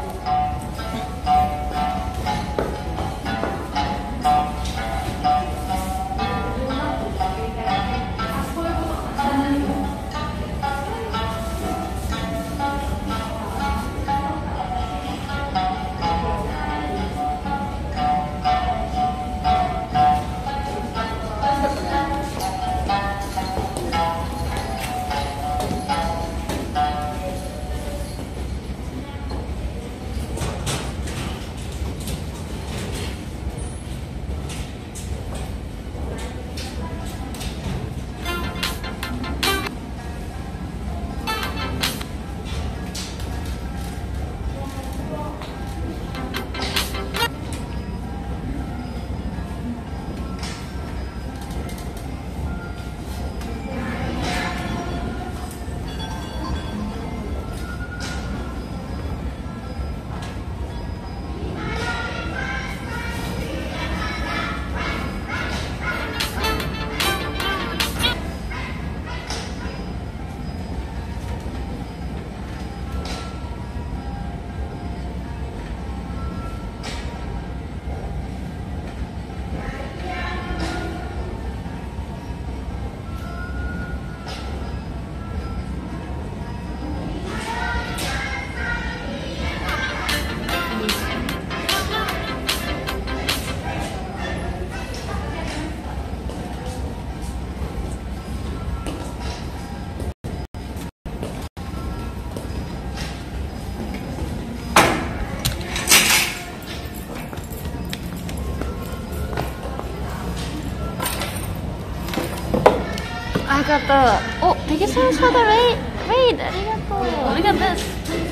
I got the. Oh, thank you so much for the raid. Look at this.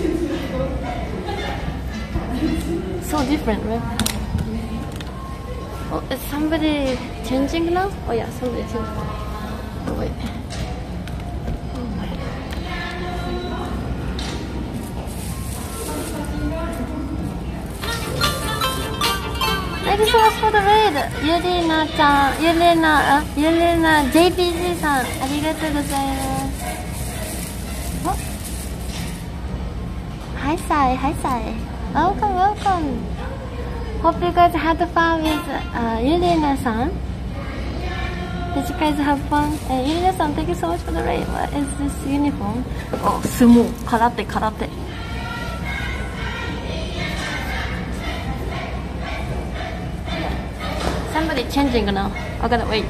So different, right? Oh, is somebody changing now? Oh yeah, somebody changing. Oh wait. Thank you so much for the raid. Yelena chan, Yelena JPG さん、ありがとうございます。Oh. Hi Sai, hi Sai. Welcome, welcome. Hope you guys had fun with Yelena さん. Did you guys have fun? Yelena さん, thank you so much for the raid. What is this uniform? Oh, sumo, karate. Somebody changing now. I gotta wait.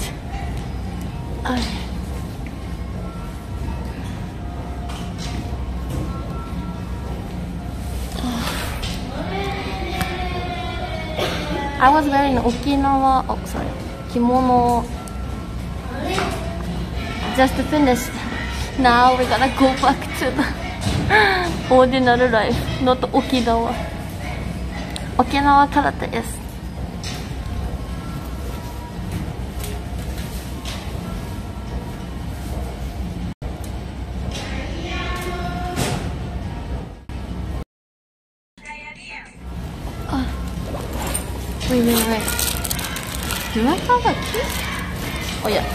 I was wearing Okinawa, kimono. Just finished Now we're gonna go back to the ordinary life, not Okinawa. Okinawa karate です。Wait. Do I have a key? Oh yeah.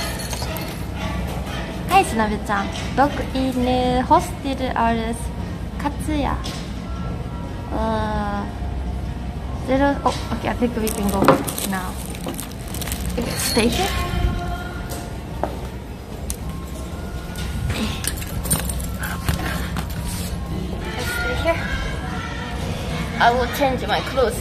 はい、しのびちゃん。ドッグインホスティルアルスカツヤ。0. Oh, okay. I think we can go now. Okay, stay here. Stay here. I will change my clothes.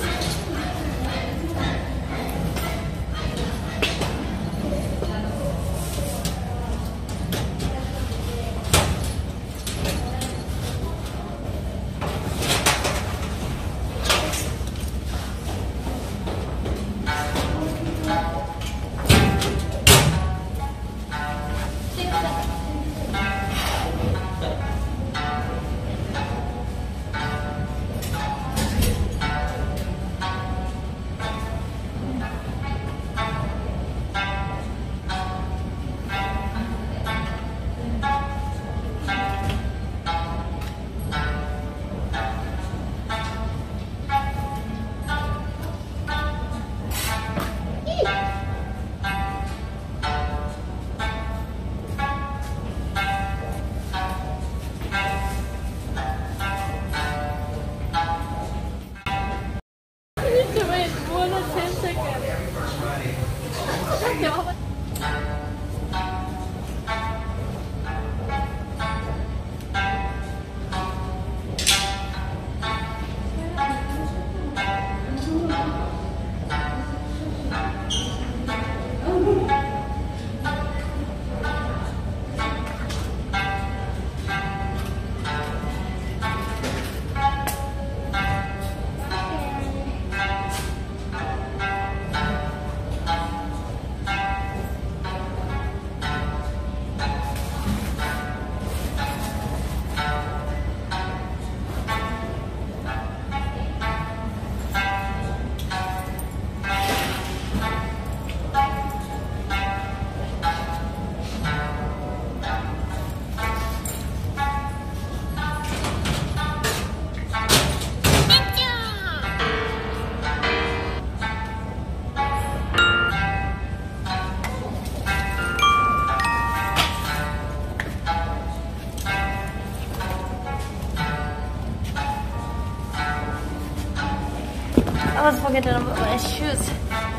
I was forgetting about my shoes.